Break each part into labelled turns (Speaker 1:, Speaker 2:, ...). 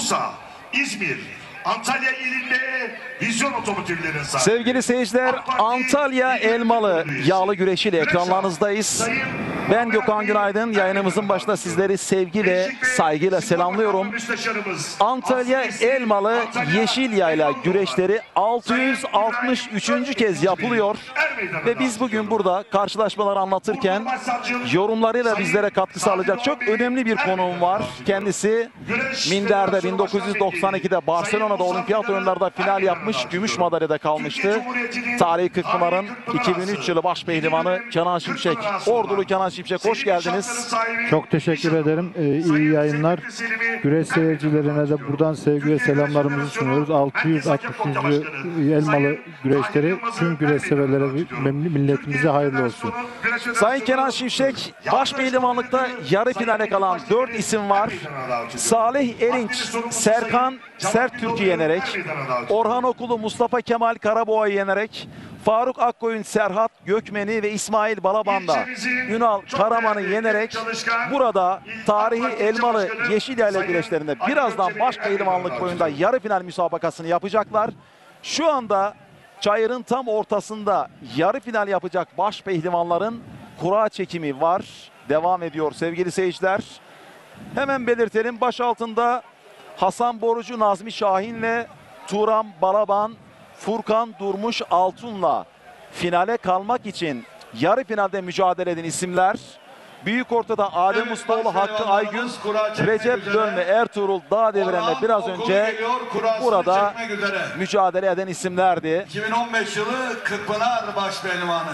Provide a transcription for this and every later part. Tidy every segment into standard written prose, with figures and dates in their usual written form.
Speaker 1: Bursa, İzmir, Antalya ilinde vizyon otomotivlerin sahibi.
Speaker 2: Sevgili seyirciler, Antalya Elmalı yağlı güreşiyle ekranlarınızdayız. Ben Gökhan Günaydın. Yayınımızın başında sizleri sevgi ve saygıyla selamlıyorum. Antalya Elmalı Yeşilyayla güreşleri 663. kez yapılıyor. Ve biz bugün burada karşılaşmaları anlatırken yorumlarıyla bizlere katkı sağlayacak çok önemli bir konuğum var. Kendisi Minder'de 1992'de Barcelona'da olimpiyat oyunlarda final yapmış, gümüş madalyada kalmıştı. Tarihi Kırkpınar'ın 2003 yılı baş pehlivanı Kenan Şimşek. Ordulu Kenan Şimşek, hoş geldiniz.
Speaker 3: Çok teşekkür ederim. İyi yayınlar. Güreş seyircilerine de buradan sevgi ve selamlarımızı sunuyoruz. 660. Elmalı güreşleri tüm güreş severlere, milletimize hayırlı olsun.
Speaker 2: Sayın Kenan Şimşek, baş pehlivanlıkta yarı finale kalan 4 isim var. Salih Erinç, Serkan Serttürk'ü yenerek, Orhan Okulu Mustafa Kemal Karaboğa'yı yenerek, Faruk Akkoyun Serhat Gökmen'i ve İsmail Balaban'da Ünal Karaman'ı yenerek burada tarihi Elmalı Yeşilyayla güreşlerinde birazdan baş pehlivanlık boyunda yarı final müsabakasını yapacaklar. Şu anda çayırın tam ortasında yarı final yapacak baş pehlivanların kura çekimi var. Devam ediyor sevgili seyirciler. Hemen belirtelim, baş altında Hasan Borucu Nazmi Şahin'le Turan Balaban, Furkan Durmuş Altun'la finale kalmak için yarı finalde mücadele eden isimler. Büyük ortada Adem Ustaoğlu, Hakkı Aygün, Recep Dönme, Ertuğrul Dağdeviren'le biraz önce burada mücadele eden isimlerdi.
Speaker 4: 2015 yılı Kırkpınar başpehlivanı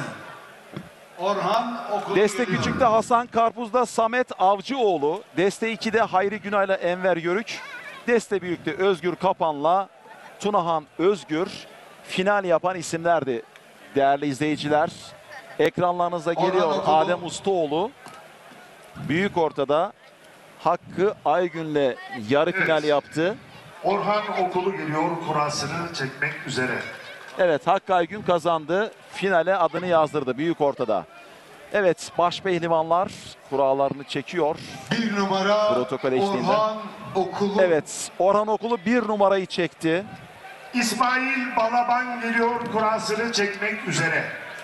Speaker 4: Orhan Okulu.
Speaker 2: Deste Küçük'te Hasan Karpuz'da Samet Avcıoğlu, Deste 2'de Hayri Günay'la Enver Yörük, Deste Büyük'te Özgür Kapan'la Tunahan Özgür final yapan isimlerdi değerli izleyiciler. Ekranlarınıza geliyor Adem Ustaoğlu. Büyük ortada Hakkı Aygün'le yarı final yaptı.
Speaker 1: Orhan Okulu geliyor kurasını çekmek üzere.
Speaker 2: Evet, Hakkı Aygün kazandı. Finale adını yazdırdı büyük ortada. Evet, baş pehlivanlar kurallarını çekiyor.
Speaker 4: 1 numara
Speaker 2: protokol eşliğinde.
Speaker 4: Orhan Okulu.
Speaker 2: Evet, Orhan Okulu 1 numarayı çekti.
Speaker 1: İsmail Balaban geliyor kurasını çekmek üzere.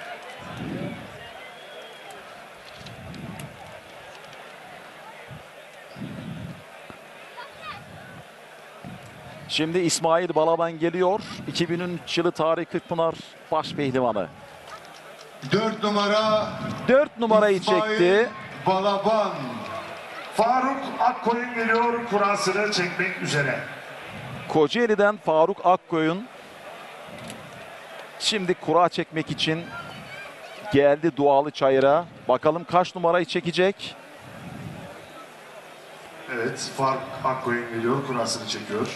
Speaker 2: Şimdi İsmail Balaban geliyor. 2003 yılı tarihi Kırkpınar baş pehlivanı.
Speaker 4: 4 numara
Speaker 2: 4 numarayı
Speaker 4: İsmail
Speaker 2: çekti.
Speaker 4: Balaban.
Speaker 1: Faruk Akkoyun geliyor kurasını çekmek üzere.
Speaker 2: Kocaeli'den Faruk Akkoyun şimdi kura çekmek için geldi Dualı Çayır'a. Bakalım kaç numarayı çekecek?
Speaker 1: Evet, Faruk Akkoyun geliyor kurasını çekiyor.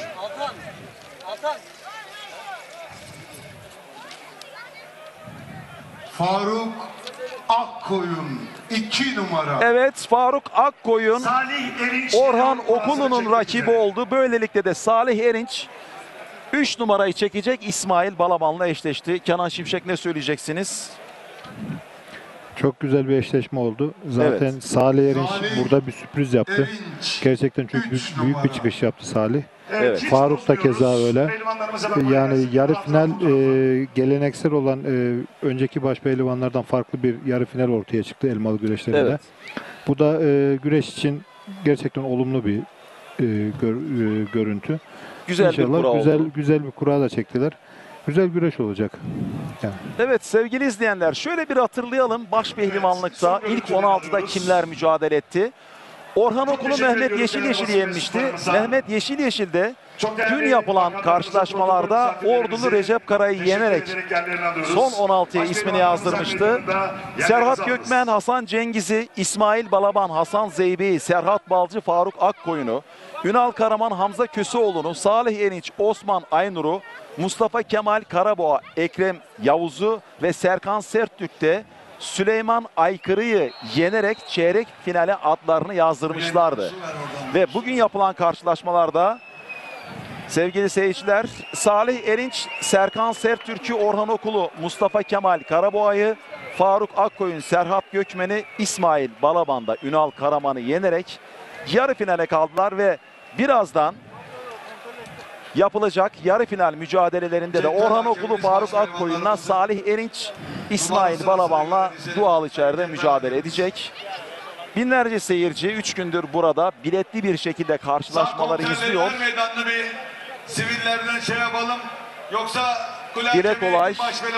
Speaker 4: Faruk Akkoyun 2 numara.
Speaker 2: Evet, Faruk Akkoyun
Speaker 1: Salih Erinç
Speaker 2: Orhan
Speaker 1: geliyor kurasını
Speaker 2: Okulu'nun
Speaker 1: çekmek
Speaker 2: rakibi
Speaker 1: üzere.
Speaker 2: oldu. Böylelikle de Salih Erinç 3 numarayı çekecek, İsmail Balaban'la eşleşti. Kenan Şimşek, ne söyleyeceksiniz?
Speaker 3: Çok güzel bir eşleşme oldu. Zaten
Speaker 2: Evet.
Speaker 3: Salih Erinç
Speaker 4: Salih
Speaker 3: burada bir sürpriz yaptı.
Speaker 4: Erinç.
Speaker 3: Gerçekten çok
Speaker 4: Üç
Speaker 3: büyük bir
Speaker 4: numara.
Speaker 3: çıkış yaptı Salih.
Speaker 2: Evet.
Speaker 1: hiç
Speaker 3: Faruk da
Speaker 1: bozmuyoruz.
Speaker 3: keza öyle.
Speaker 1: Pehlivanlarımıza bakmaya
Speaker 3: Yani
Speaker 1: gelsin.
Speaker 3: yarı
Speaker 1: Taraftar
Speaker 3: final
Speaker 1: fotoğrafı.
Speaker 3: geleneksel olan önceki baş pehlivanlardan farklı bir yarı final ortaya çıktı Elmalı güreşlerinde.
Speaker 2: Evet.
Speaker 3: Bu da güreş için gerçekten olumlu bir görüntü.
Speaker 2: Güzel bir
Speaker 3: İnşallah
Speaker 2: kura oldu.
Speaker 3: güzel bir kura da çektiler. Güzel güreş olacak. Yani.
Speaker 2: Evet sevgili izleyenler, şöyle bir hatırlayalım. Baş pehlivanlıkta ilk 16'da kimler mücadele etti? Orhan Okulu
Speaker 1: teşekkür
Speaker 2: Mehmet
Speaker 1: ediyoruz
Speaker 2: Yeşil
Speaker 1: değerli
Speaker 2: Yeşil'i
Speaker 1: basın
Speaker 2: yenmişti.
Speaker 1: mensuplarımıza.
Speaker 2: Mehmet Yeşil Yeşil'de
Speaker 1: Çok
Speaker 2: dün
Speaker 1: değerli
Speaker 2: yapılan
Speaker 1: bakanlarımıza,
Speaker 2: karşılaşmalarda
Speaker 1: protokol
Speaker 2: Ordulu Recep Kara'yı
Speaker 1: teşekkür
Speaker 2: yenerek
Speaker 1: ederek yerlerini alıyoruz.
Speaker 2: son 16'ya
Speaker 1: Baş
Speaker 2: ismini
Speaker 1: pehlivanlarımızın
Speaker 2: yazdırmıştı.
Speaker 1: yanında
Speaker 2: Serhat
Speaker 1: yerlerinizi
Speaker 2: Gökmen,
Speaker 1: alınız.
Speaker 2: Hasan Cengiz'i, İsmail Balaban, Hasan Zeybe'yi, Serhat Balcı, Faruk Akkoyun'u, Ünal Karaman, Hamza Köseoğlu'nu, Salih Erinç, Osman Aynur'u, Mustafa Kemal Karaboğa, Ekrem Yavuz'u ve Serkan Serttürk'te Süleyman Aykırı'yı yenerek çeyrek finale adlarını yazdırmışlardı. Ve bugün yapılan karşılaşmalarda sevgili seyirciler, Salih Erinç, Serkan Serttürk'ü, Orhan Okulu, Mustafa Kemal Karaboğa'yı, Faruk Akkoyun, Serhat Gökmen'i, İsmail Balaban'da Ünal Karaman'ı yenerek yarı finale kaldılar ve birazdan yapılacak yarı final mücadelelerinde de Orhan Okulu Faruk Akkoyun'la Salih Erinç İsmail Balaban'la Doğal içeride mücadele edecek. Binlerce seyirci 3 gündür burada biletli bir şekilde karşılaşmaları izliyor.
Speaker 5: Meydanlı bir sivillerden şey yapalım. Yoksa
Speaker 2: Dile kolay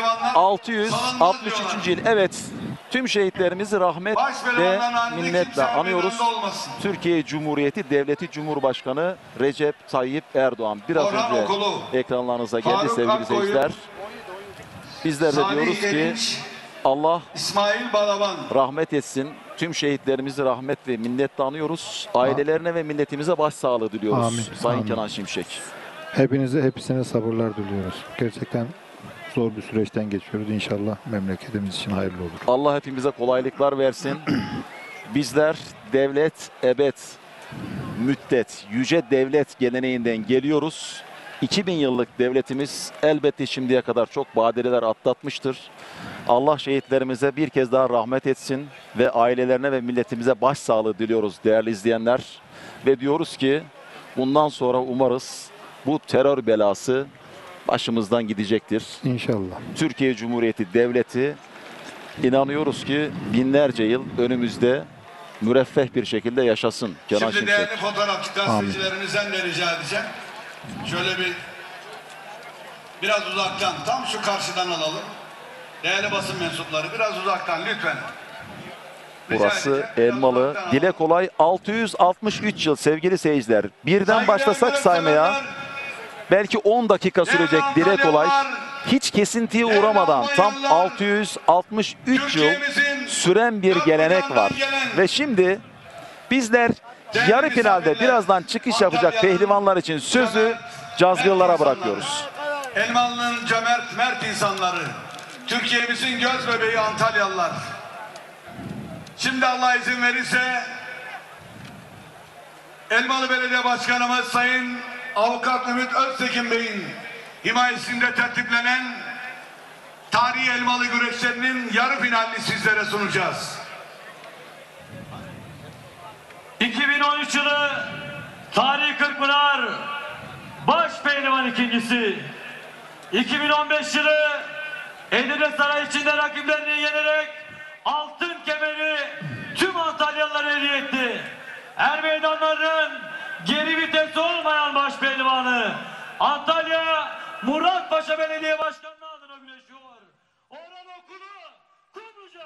Speaker 2: 663. yıl. Evet, tüm şehitlerimizi rahmet ve minnetle anıyoruz. Türkiye Cumhuriyeti Devleti Cumhurbaşkanı Recep Tayyip Erdoğan biraz
Speaker 5: Orhan
Speaker 2: önce
Speaker 5: Okulu,
Speaker 2: ekranlarınıza geldi
Speaker 5: Faruk
Speaker 2: sevgili
Speaker 5: Akkoyun,
Speaker 2: seyirciler. Bizler de
Speaker 5: Salih
Speaker 2: diyoruz ki
Speaker 5: Erinç,
Speaker 2: Allah
Speaker 5: İsmail Balaban.
Speaker 2: rahmet etsin. Tüm şehitlerimizi rahmet ve minnetle anıyoruz. Ailelerine ve milletimize başsağlığı diliyoruz.
Speaker 3: Amin,
Speaker 2: Sayın
Speaker 3: amin.
Speaker 2: Kenan Şimşek.
Speaker 3: Hepsine sabırlar diliyoruz. Gerçekten zor bir süreçten geçiyoruz. İnşallah memleketimiz için hayırlı olur.
Speaker 2: Allah hepimize kolaylıklar versin. Bizler devlet, ebed, müddet, yüce devlet geleneğinden geliyoruz. 2000 yıllık devletimiz elbette şimdiye kadar çok badireler atlatmıştır. Allah şehitlerimize bir kez daha rahmet etsin ve ailelerine ve milletimize başsağlığı diliyoruz değerli izleyenler. Ve diyoruz ki bundan sonra umarız bu terör belası başımızdan gidecektir.
Speaker 3: İnşallah.
Speaker 2: Türkiye Cumhuriyeti Devleti inanıyoruz ki binlerce yıl önümüzde müreffeh bir şekilde yaşasın. Kenan
Speaker 5: Şimdi
Speaker 2: Şimşek.
Speaker 5: değerli fotoğrafçı gazetecilerimizden de rica edeceğim. Şöyle biraz uzaktan, tam şu karşıdan alalım. Değerli basın mensupları biraz uzaktan lütfen. Rica
Speaker 2: Burası
Speaker 5: edeceğim, biraz
Speaker 2: Elmalı.
Speaker 5: uzaktan alalım.
Speaker 2: Dile kolay 663 yıl sevgili seyirciler. Birden
Speaker 5: Saygıdeğer
Speaker 2: başlasak saymaya
Speaker 5: öğretmenler,
Speaker 2: belki 10 dakika sürecek
Speaker 5: değerli
Speaker 2: dile kolay.
Speaker 5: Antalyalılar,
Speaker 2: Hiç kesintiye
Speaker 5: değerli
Speaker 2: uğramadan tam
Speaker 5: Almanyalılar,
Speaker 2: 663 yıl
Speaker 5: Türkiye'mizin
Speaker 2: süren bir
Speaker 5: dört
Speaker 2: gelenek
Speaker 5: yandan
Speaker 2: var.
Speaker 5: gelen
Speaker 2: Ve şimdi bizler
Speaker 5: değerli
Speaker 2: yarı finalde
Speaker 5: misafirler,
Speaker 2: birazdan çıkış yapacak
Speaker 5: Antalya'nın
Speaker 2: pehlivanlar için sözü cazgırlara bırakıyoruz.
Speaker 5: Elmalı'nın cömert, mert insanları, Türkiye'mizin göz bebeği Antalyalılar. Şimdi Allah izin verirse Elmalı Belediye Başkanımız Sayın Avukat Ümit Öztekin Bey'in himayesinde tertiplenen tarihi Elmalı güreşlerinin yarı finalini sizlere sunacağız.
Speaker 6: 2013 yılı Tarihi Kırkpınar Baş Pehlivan ikincisi. 2015 yılı Edirne Sarayı içinde rakiplerini yenerek altın kemeri tüm Antalyalılara hediye etti. Er meydanlarının geri vitesi olmayan baş pehlivanı Antalya Muratpaşa Belediye Başkanlığı adına güreşiyor. Orhan Okulu Kumruca.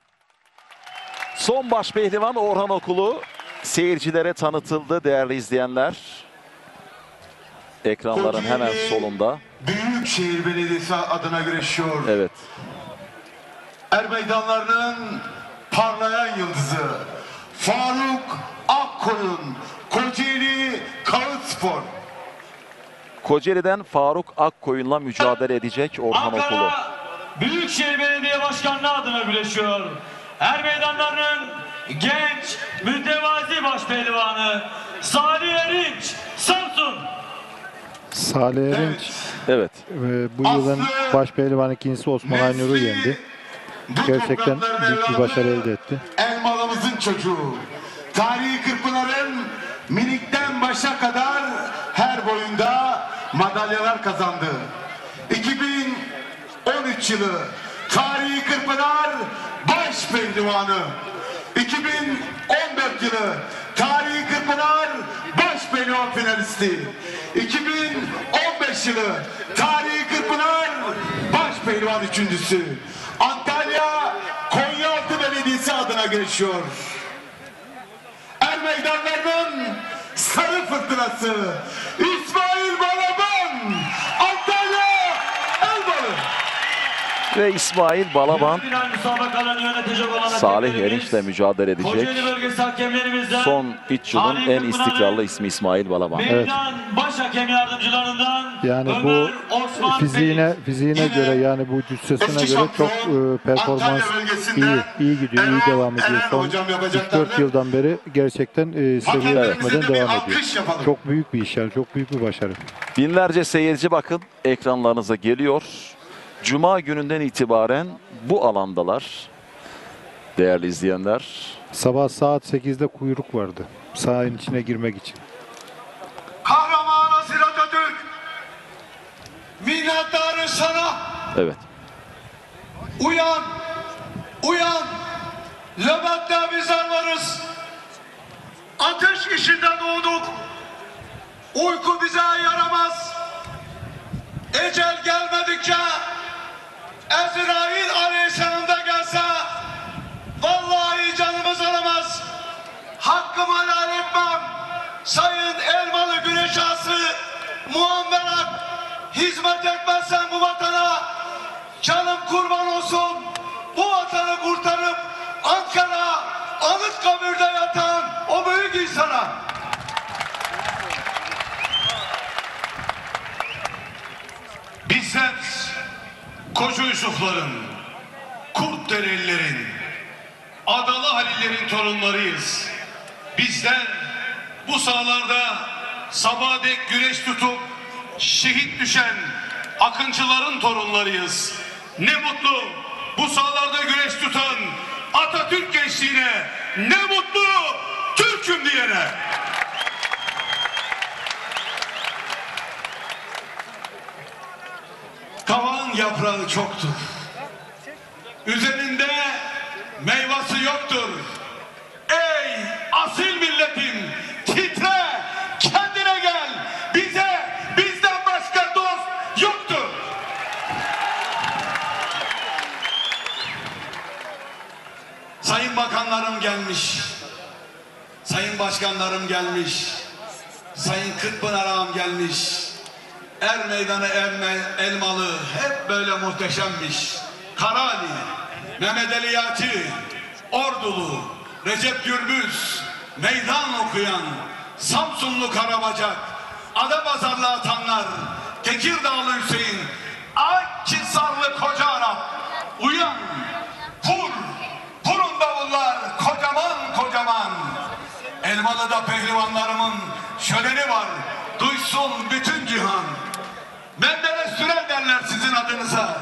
Speaker 2: Son baş pehlivan Orhan Okulu seyircilere tanıtıldı değerli izleyenler. Ekranların hemen
Speaker 4: Kocaeli
Speaker 2: solunda.
Speaker 4: Büyükşehir Belediyesi adına güreşiyor.
Speaker 2: Evet.
Speaker 4: Er meydanlarının parlayan yıldızı Faruk Akkoyun, Kocaeli Kağıtspor.
Speaker 2: Kocaeli'den Faruk Akkoyun'la mücadele edecek Orhan Okulu.
Speaker 6: Ankara Büyükşehir Belediye Başkanlığı adına güreşiyor. Er meydanlarının genç, mütevazi baş pehlivanı Salih Erinç, Samsun.
Speaker 3: Salih Erinç
Speaker 2: Evet.
Speaker 3: bu yılın baş pehlivan ikincisi Osman Aynur'u yendi. Gerçekten büyük bir başarı elde etti.
Speaker 4: Elmalımızın çocuğu. Tarihi Kırkpınar'ın minikten başa kadar her boyunda madalyalar kazandı. 2013 yılı Tarihi Kırkpınar baş pehlivanı. 2014 yılı Tarihi Kırkpınar baş pehlivan finalisti. 2015 yılı Tarihi Kırkpınar baş pehlivan üçüncüsü. Antalya Konyaaltı Belediyesi adına güreşiyor. Er meydanlarının sarı fırtınası İsmail Balaban, Antalya Elmalı.
Speaker 2: Ve İsmail Balaban
Speaker 6: Final müsabakalarını yönetecek olan
Speaker 2: Salih
Speaker 6: hakemlerimiz,
Speaker 2: Erinç'le mücadele edecek.
Speaker 6: Kocaeli bölgesi hakemlerimizden
Speaker 2: Son 3 yılın
Speaker 6: Tarihi
Speaker 2: en
Speaker 6: Kırkpınar'ın
Speaker 2: istikrarlı ismi İsmail Balaban.
Speaker 6: Meydan baş hakem yardımcılarından
Speaker 3: Yani bu
Speaker 6: Ömer Osman
Speaker 3: fiziğine göre yani bu cüssesine göre çok performans iyi gidiyor, iyi devam ediyor. Son 3-4 yıldan beri gerçekten seviye düşmeden devam ediyor. Çok büyük bir iş yani, çok büyük bir başarı.
Speaker 2: Binlerce seyirci bakın ekranlarınıza geliyor. Cuma gününden itibaren bu alandalar. Değerli izleyenler.
Speaker 3: Sabah saat 8'de kuyruk vardı sahanın içine girmek için.
Speaker 5: Kahraman Asil Atatürk minnettarız sana.
Speaker 2: Evet.
Speaker 5: Uyan, uyan. Levent'te bizler varız. Ateş içinde doğduk. Uyku bize yaramaz. Ecel gelmedikçe Ezrail Aleyhisselam da gelse vallahi canımız alamaz. Hakkımı helal etmem. Sayın Elmalı Güneş Ağası Muammer Ak, hizmet etmezsen bu vatana canım kurban olsun. Bu vatanı kurtarıp Ankara Anıtkabir'de yatan o büyük insana. Bizler Koca Yusufların, Kurtderelilerin, Adalı Halillerin torunlarıyız. Bizler bu sahalarda sabaha dek güreş tutup şehit düşen akıncıların torunlarıyız. Ne mutlu bu sahalarda güreş tutan Atatürk gençliğine, ne mutlu Türk'üm diyene. Kavağın yaprağı çoktur. Üzerinde meyvesi yoktur. Ey asil milletim, titre, kendine gel. Bizden başka dost yoktur. Sayın bakanlarım gelmiş. Sayın başkanlarım gelmiş. Sayın Kırkpınar ağam gelmiş. Er meydanı Elmalı hep böyle muhteşemmiş. Karali, Mehmet Ali Yağcı, Ordulu, Recep Gürbüz, meydan okuyan, Samsunlu Karabacak, Adapazarlı atanlar, Tekirdağlı Hüseyin, Akhisarlı Koca Arap, uyan, vurun davullar, kocaman kocaman. Elmalı'da pehlivanlarımın şöleni var, duysun bütün cihan. Menderes Sürer derler sizin adınıza.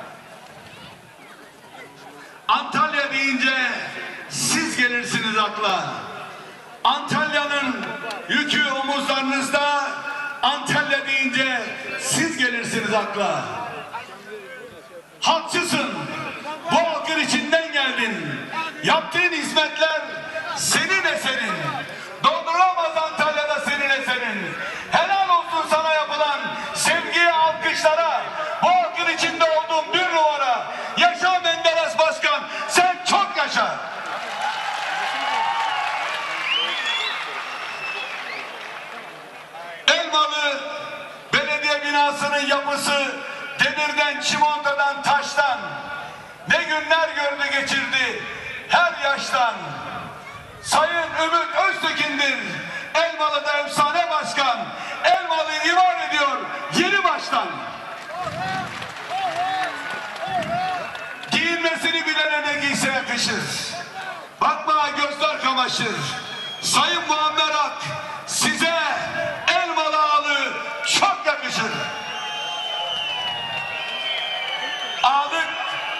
Speaker 5: Antalya deyince siz gelirsiniz akla. Antalya'nın yükü omuzlarınızda, Antalya deyince siz gelirsiniz akla. Halkçısın, bu halkın içinden geldin. Yaptığın hizmetler senin eserin. Dolduramaz Antalya'da senin eserin. Helal olsun sana yapılan sevgiye, alkışlara. Bu halkın içinde olduğum bir numara. Yaşa Menderes Başkan, sen çok yaşa. Elmalı belediye binasının yapısı demirden, çimentodan, taştan. Ne günler gördü geçirdi her yaştan. Sayın Ümit Öztekin'dir Elmalı'da efsane başkan. Elmalı'yı imar ediyor yeni baştan. Giyinmesini bilene ne giyse yakışır. Bakma gözler kamaşır. Sayın Muammer Ak, size Elmalı ağalığı çok yakışır. Ağalık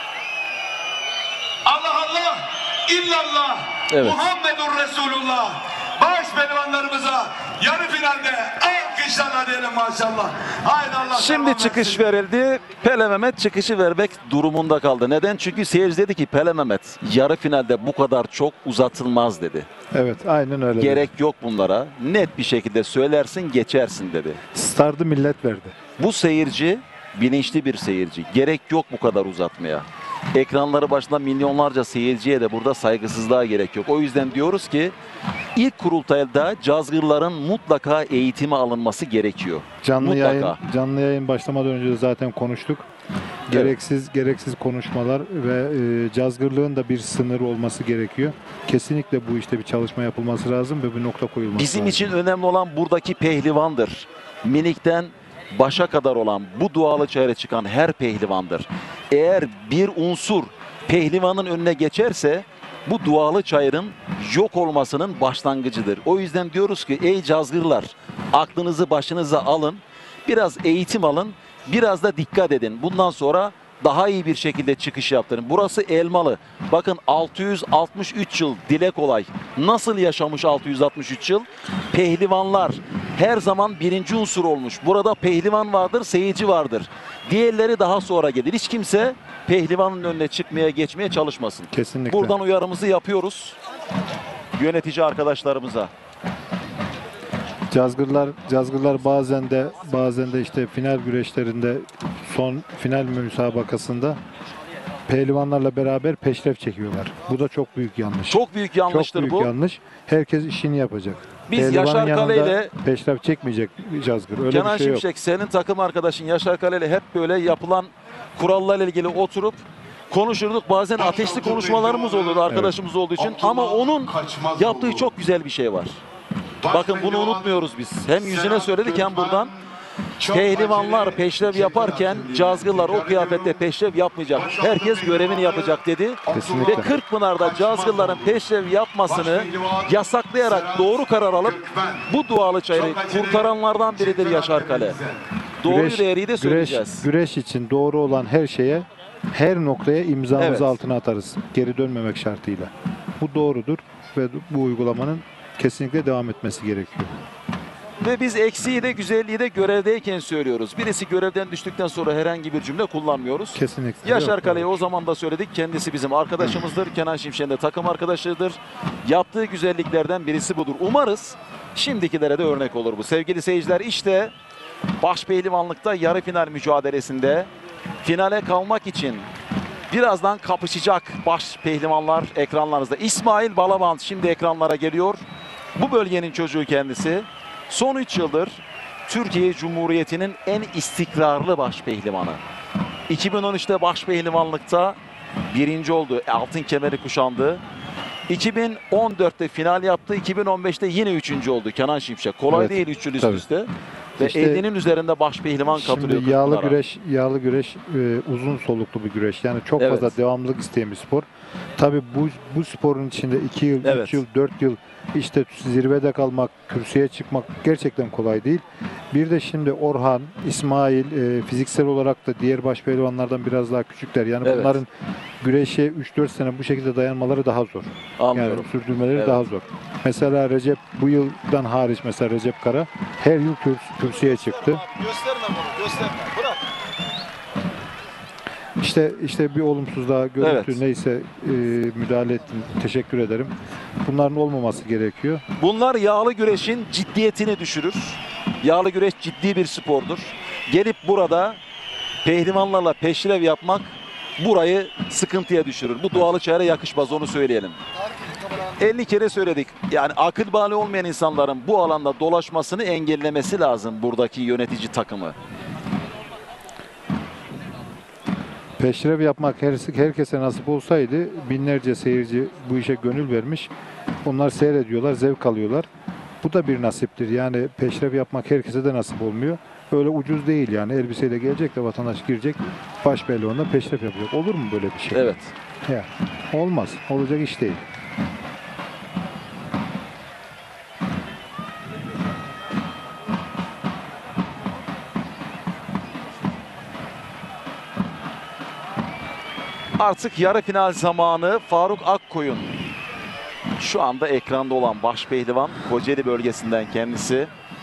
Speaker 5: Allah Allah illallah.
Speaker 2: Evet.
Speaker 5: Muhammedur Resulullah. Baş pehlivanlarımıza yarı finalde alkışlarla diyelim maşallah. Haydi Allah.
Speaker 2: Şimdi çıkış verildi. Pele Mehmet çıkışı vermek durumunda kaldı. Neden? Çünkü seyirci dedi ki Pele Mehmet yarı finalde bu kadar çok uzatılmaz dedi.
Speaker 3: Evet, aynen öyle.
Speaker 2: Gerek yok bunlara. Net bir şekilde söylersin geçersin dedi.
Speaker 3: Stardı millet verdi.
Speaker 2: Bu seyirci bilinçli bir seyirci. Gerek yok bu kadar uzatmaya. Ekranları başında milyonlarca seyirciye de burada saygısızlığa gerek yok. O yüzden diyoruz ki ilk kurultayda cazgırların mutlaka eğitimi alınması gerekiyor.
Speaker 3: Canlı
Speaker 2: mutlaka.
Speaker 3: yayın başlamadan önce de zaten konuştuk. Gereksiz konuşmalar ve cazgırlığın da bir sınırı olması gerekiyor. Kesinlikle bu işte bir çalışma yapılması lazım ve bir nokta koyulması
Speaker 2: Bizim
Speaker 3: lazım.
Speaker 2: için önemli olan buradaki pehlivandır. Minikten başa kadar olan bu dualı çayıra çıkan her pehlivandır. Eğer bir unsur pehlivanın önüne geçerse bu dualı çayırın yok olmasının başlangıcıdır. O yüzden diyoruz ki ey cazgırlar aklınızı başınıza alın, biraz eğitim alın, biraz da dikkat edin. Bundan sonra daha iyi bir şekilde çıkış yaptırın. Burası Elmalı. Bakın 663 yıl dile kolay. Nasıl yaşamış 663 yıl? Pehlivanlar her zaman birinci unsur olmuş. Burada pehlivan vardır, seyirci vardır. Diğerleri daha sonra gelir. Hiç kimse pehlivanın önüne çıkmaya, geçmeye çalışmasın.
Speaker 3: Kesinlikle.
Speaker 2: Buradan uyarımızı yapıyoruz yönetici arkadaşlarımıza.
Speaker 3: Cazgırlar bazen de işte final güreşlerinde, son final müsabakasında pehlivanlarla beraber peşref çekiyorlar. Bu da çok büyük yanlış.
Speaker 2: Çok büyük yanlıştır
Speaker 3: Çok büyük
Speaker 2: bu.
Speaker 3: yanlış. Herkes işini yapacak.
Speaker 2: Biz
Speaker 3: Pehlivanın
Speaker 2: Yaşar Kale
Speaker 3: yanında
Speaker 2: ile
Speaker 3: peşref çekmeyecek Cazgır. Öyle
Speaker 2: Kenan
Speaker 3: bir şey yok.
Speaker 2: Şimşek, senin takım arkadaşın Yaşar Kale ile hep böyle yapılan kurallarla ilgili oturup konuşurduk. Bazen ateşli konuşmalarımız olurdu arkadaşımız olduğu için. Ama onun yaptığı çok güzel bir şey var. Bakın bunu unutmuyoruz biz. Hem yüzüne söyledik hem buradan. Pehlivanlar peşrev yaparken cazgırlar o kıyafette peşrev yapmayacak. Herkes görevini yapacak dedi.
Speaker 3: Kesinlikle.
Speaker 2: Ve Kırkpınar'da cazgırların peşrev yapmasını yasaklayarak doğru karar alıp bu Doğalı Çayır'ı kurtaranlardan biridir Yaşar Kale. Doğruyu değeriyi de söyleyeceğiz.
Speaker 3: Güreş için doğru olan her şeye, her noktaya imzamızı
Speaker 2: Evet.
Speaker 3: altına atarız. Geri dönmemek şartıyla. Bu doğrudur ve bu uygulamanın kesinlikle devam etmesi gerekiyor.
Speaker 2: Ve biz eksiği de güzelliği de görevdeyken söylüyoruz. Birisi görevden düştükten sonra herhangi bir cümle kullanmıyoruz.
Speaker 3: Kesinlikle.
Speaker 2: Yaşar
Speaker 3: Yok,
Speaker 2: Kale'yi
Speaker 3: yok.
Speaker 2: o zaman da söyledik. Kendisi bizim arkadaşımızdır. Kenan Şimşek'in de takım arkadaşıdır. Yaptığı güzelliklerden birisi budur. Umarız şimdikilere de örnek olur bu. Sevgili seyirciler, işte başpehlivanlıkta yarı final mücadelesinde finale kalmak için birazdan kapışacak baş pehlivanlar ekranlarınızda. İsmail Balabant şimdi ekranlara geliyor. Bu bölgenin çocuğu kendisi. Son 3 yıldır Türkiye Cumhuriyeti'nin en istikrarlı başpehlivanı. 2013'te başpehlivanlıkta birinci oldu. Altın kemeri kuşandı. 2014'te final yaptı. 2015'te yine üçüncü oldu Kenan Şimşek. Kolay
Speaker 3: Evet,
Speaker 2: değil 3 yıl üst
Speaker 3: tabii.
Speaker 2: üste. Ve
Speaker 3: İşte
Speaker 2: 50'nin üzerinde başpehlivan katılıyor.
Speaker 3: Şimdi yağlı
Speaker 2: Kırkpınar'a.
Speaker 3: güreş uzun soluklu bir güreş. Yani çok
Speaker 2: Evet.
Speaker 3: fazla devamlılık isteyen bir spor. Tabii bu sporun içinde 2 yıl,
Speaker 2: Evet.
Speaker 3: 3 yıl, 4 yıl işte zirvede kalmak, kürsüye çıkmak gerçekten kolay değil. Bir de şimdi Orhan, İsmail fiziksel olarak da diğer başpehlivanlardan biraz daha küçükler. Yani
Speaker 2: Evet.
Speaker 3: bunların güreşe 3-4 sene bu şekilde dayanmaları daha zor.
Speaker 2: Anlıyorum.
Speaker 3: Yani sürdürmeleri
Speaker 2: Evet.
Speaker 3: daha zor. Mesela Recep, bu yıldan hariç mesela Recep Kara her yıl kürsüye çıktı.
Speaker 2: Gösterme bunu, gösterme. Bırak.
Speaker 3: İşte bir olumsuzluğa, görüntü
Speaker 2: Evet.
Speaker 3: neyse müdahale ettim. Teşekkür ederim. Bunların olmaması gerekiyor.
Speaker 2: Bunlar yağlı güreşin ciddiyetini düşürür. Yağlı güreş ciddi bir spordur. Gelip burada pehlivanlarla peşrev yapmak burayı sıkıntıya düşürür. Bu Doğalı Çayır'a yakışmaz, onu söyleyelim. 50 kere söyledik. Yani akıl bali olmayan insanların bu alanda dolaşmasını engellemesi lazım buradaki yönetici takımı.
Speaker 3: Peşrev yapmak herkese nasip olsaydı binlerce seyirci bu işe gönül vermiş. Onlar seyrediyorlar, zevk alıyorlar. Bu da bir nasiptir. Yani peşrev yapmak herkese de nasip olmuyor. Öyle ucuz değil yani. Elbiseyle gelecek de vatandaş girecek. Baş pehlivanla peşrev yapacak. Olur mu böyle bir şey?
Speaker 2: Evet.
Speaker 3: Ya, olmaz. Olacak iş değil.
Speaker 2: Artık yarı final zamanı. Faruk Akkoyun şu anda ekranda olan başpehlivan, Kocaeli bölgesinden kendisi.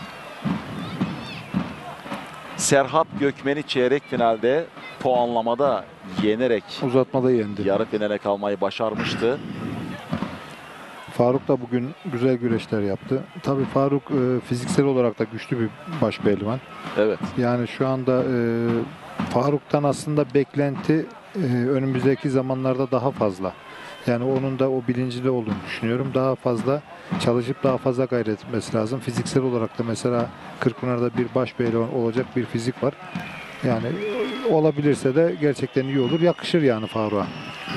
Speaker 2: Serhat Gökmen'i çeyrek finalde puanlamada yenerek
Speaker 3: Uzatmada yendi.
Speaker 2: yarı finale kalmayı başarmıştı.
Speaker 3: Faruk da bugün güzel güreşler yaptı. Tabii Faruk fiziksel olarak da güçlü bir baş pehlivan.
Speaker 2: Evet.
Speaker 3: Yani şu anda Faruk'tan aslında beklenti önümüzdeki zamanlarda daha fazla. Yani onun da o bilincinde olduğunu düşünüyorum. Daha fazla çalışıp daha fazla gayret etmesi lazım. Fiziksel olarak da mesela Kırkpınar'da bir baş pehlivan olacak bir fizik var. Yani olabilirse de gerçekten iyi olur. Yakışır yani Faruk'a.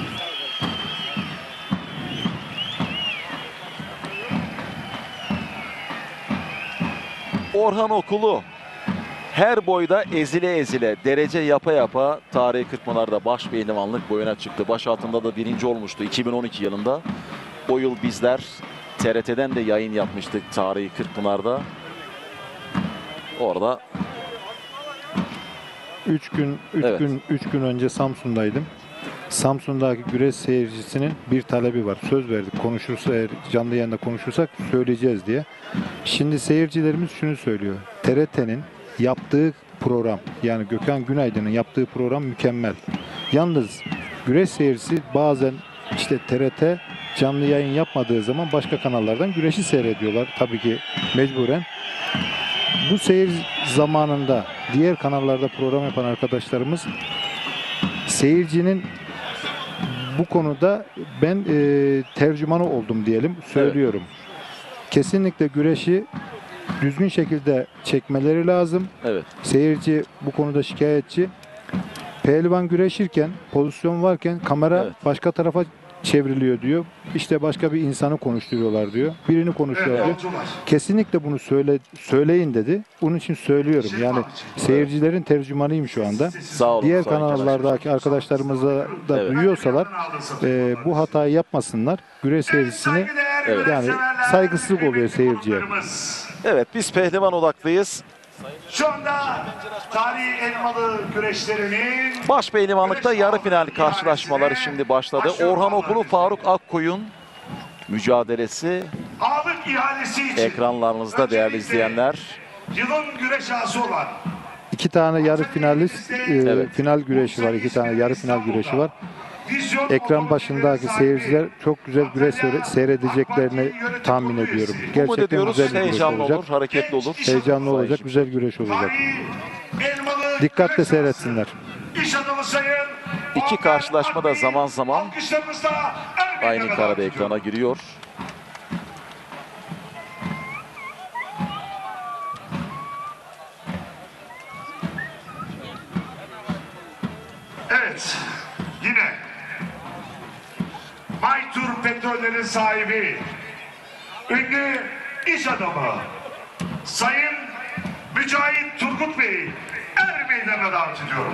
Speaker 2: Orhan Okulu her boyda ezile ezile, derece yapa yapa tarihi Kırkpınar'da baş pehlivanlık boyuna çıktı. Baş altında da birinci olmuştu 2012 yılında. O yıl bizler TRT'den de yayın yapmıştık tarihi Kırkpınar'da. Orada
Speaker 3: 3
Speaker 2: Evet.
Speaker 3: gün önce Samsun'daydım. Samsun'daki güreş seyircisinin bir talebi var. Söz verdik. Konuşursa eğer canlı yayında konuşursak söyleyeceğiz diye. Şimdi seyircilerimiz şunu söylüyor. TRT'nin yaptığı program, yani Gökhan Günaydın'ın yaptığı program mükemmel. Yalnız güreş seyircisi bazen işte TRT canlı yayın yapmadığı zaman başka kanallardan güreşi seyrediyorlar. Tabii ki mecburen. Bu seyir zamanında diğer kanallarda program yapan arkadaşlarımız seyircinin bu konuda ben tercümanı oldum diyelim, söylüyorum. Kesinlikle güreşi düzgün şekilde çekmeleri lazım.
Speaker 2: Evet.
Speaker 3: Seyirci bu konuda şikayetçi. Pehlivan güreşirken, pozisyon varken kamera
Speaker 2: Evet.
Speaker 3: başka tarafa çevriliyor diyor. İşte başka bir insanı konuşturuyorlar diyor. Birini konuşuyorlar diyor. Kesinlikle bunu söyleyin dedi. Bunun için söylüyorum. Yani seyircilerin tercümanıyım şu anda.
Speaker 2: Sağ olun.
Speaker 3: Diğer
Speaker 2: Sayın Kemal.
Speaker 3: kanallardaki arkadaşlarımıza da
Speaker 2: Evet.
Speaker 3: duyuyorsalar bu hatayı yapmasınlar. Güreş seyircisini yani saygısızlık oluyor seyirciye.
Speaker 2: Evet, biz pehlivan odaklıyız.
Speaker 1: Şu anda tarihi elmalı güreşlerinin
Speaker 2: Baş pehlivanlıkta yarı final karşılaşmaları şimdi başladı. Orhan Okulu, Faruk Akkoyun mücadelesi
Speaker 1: ağırlık ihalesi için
Speaker 2: ekranlarınızda değerli izleyenler.
Speaker 1: yılın güreş ağası olan
Speaker 3: İki tane yarı finalist final güreşi var. İki tane yarı final güreşi var.
Speaker 1: Vizyon
Speaker 3: Ekran başındaki seyirciler çok güzel güreş seyredeceklerini tahmin ediyorum.
Speaker 2: Umut
Speaker 3: Gerçekten
Speaker 2: ediyoruz,
Speaker 3: güzel bir güreş
Speaker 2: heyecanlı
Speaker 3: olacak.
Speaker 2: olur, hareketli olur.
Speaker 3: Heyecanlı olacak, güzel güreş olacak.
Speaker 1: tarihi elmalı
Speaker 3: Dikkatle
Speaker 1: güreş
Speaker 3: seyretsinler.
Speaker 1: ağası. İş adamı sayın
Speaker 2: İki karşılaşma da zaman zaman
Speaker 1: alkışlarınızla
Speaker 2: aynı karede ekrana giriyor.
Speaker 1: Evet, yine Maytur Petroller'in sahibi, ünlü iş adamı, Sayın Mücahit Turgut Bey'i er meydana davet ediyorum.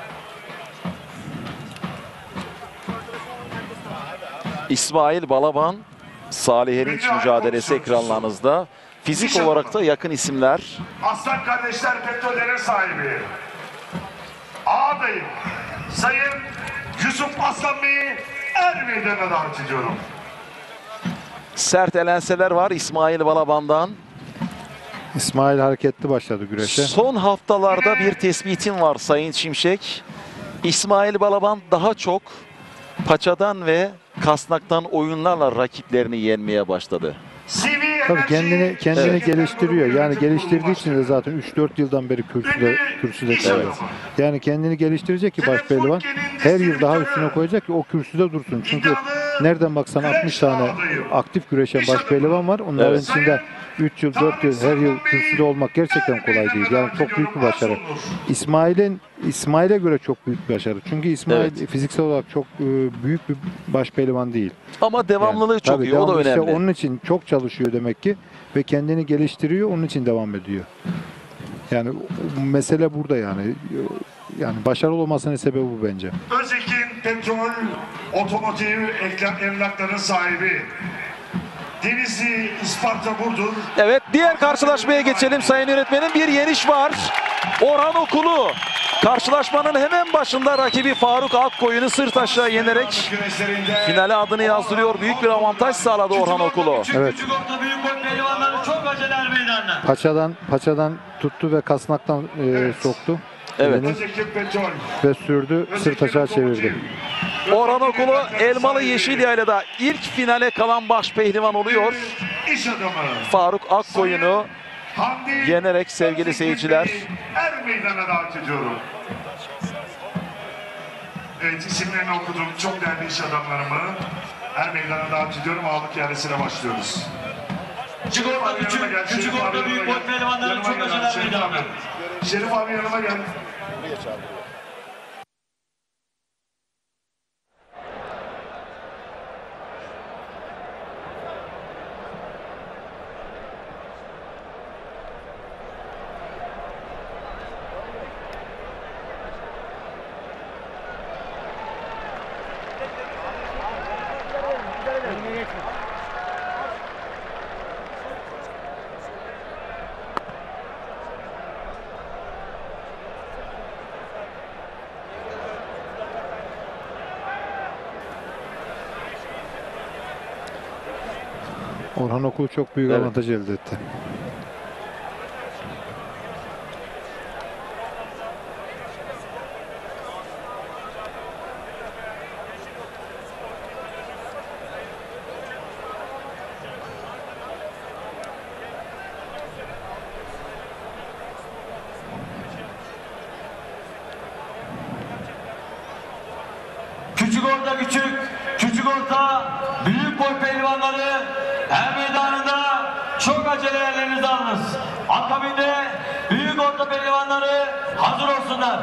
Speaker 2: İsmail Balaban, Salih Erinç mücadelesi ekranlarınızda. Fizik olarak da yakın isimler.
Speaker 1: Aslan Kardeşler Petroller'in sahibi, ağabeyim, Sayın Yusuf Aslan Bey'i er meydana davet ediyorum.
Speaker 2: Sert elenseler var İsmail Balaban'dan.
Speaker 3: İsmail hareketli başladı güreşe.
Speaker 2: Son haftalarda bir tespitim var Sayın Şimşek. İsmail Balaban daha çok paçadan ve kasnaktan oyunlarla rakiplerini yenmeye başladı.
Speaker 3: Tabii kendini geliştiriyor. Yani geliştirdiği için de zaten 3-4 yıldan beri kürsüde kalıyor. Yani kendini geliştirecek ki başpehlivan her yıl daha üstüne koyacak ki o kürsüde dursun. Çünkü nereden baksan 60 tane aktif güreşen başpehlivan var. Onların içinde 3 yıl, 4 yıl, her yıl kürsüde olmak gerçekten kolay değil. Yani çok büyük bir başarı. İsmail'e göre çok büyük bir başarı. Çünkü İsmail fiziksel olarak çok büyük bir başpehlivan değil.
Speaker 2: Ama devamlılığı çok
Speaker 3: Tabii
Speaker 2: iyi, o da
Speaker 3: işte
Speaker 2: önemli.
Speaker 3: onun için çok çalışıyor demek ki ve kendini geliştiriyor, onun için devam ediyor. Yani mesele burada yani. Yani başarılı olmasının sebebi bu bence.
Speaker 1: Özekin Petrol Otomotiv Emlakların sahibi, Denizli İsparta Burdur.
Speaker 2: Evet, diğer karşılaşmaya geçelim sayın yönetmenim. Bir yeniş var. Orhan Okulu karşılaşmanın hemen başında rakibi Faruk Akkoyun'u sırt aşağı yenerek finale adını yazdırıyor. Büyük bir avantaj sağladı Orhan Okulu.
Speaker 3: Evet.
Speaker 6: Küçük orta büyük boy pehlivanları çok acele meydanına.
Speaker 3: Paçadan tuttu ve kasnaktan soktu.
Speaker 2: Evet.
Speaker 3: elini
Speaker 1: Özekin Petrol.
Speaker 3: ve sürdü, sırt aşağı çevirdi.
Speaker 2: Orhan Okulu Elmalı Yeşilyayla'da ilk finale kalan baş pehlivan oluyor.
Speaker 1: İş adamı.
Speaker 2: Faruk Akkoyun'u
Speaker 1: Hamdi
Speaker 2: yenerek sevgili
Speaker 1: Özekin
Speaker 2: seyirciler.
Speaker 1: Bey'i er meydana davet ediyorum. Evet, isimlerini okudum. Çok değerli iş adamlarımı er meydana davet ediyorum. Ağırlık yerlisine başlıyoruz.
Speaker 6: Küçük orta küçük orta büyük boy pehlivanları çok acele meydanına.
Speaker 1: Şerif abi yanıma gel.
Speaker 3: Orhan Okulu çok büyük
Speaker 2: Evet.
Speaker 3: avantaj elde etti.
Speaker 6: orta küçük, küçük orta, büyük boy pehlivanları er meydanında çok acele yerlerinizi alınız. Akabinde büyük orta pehlivanları hazır olsunlar.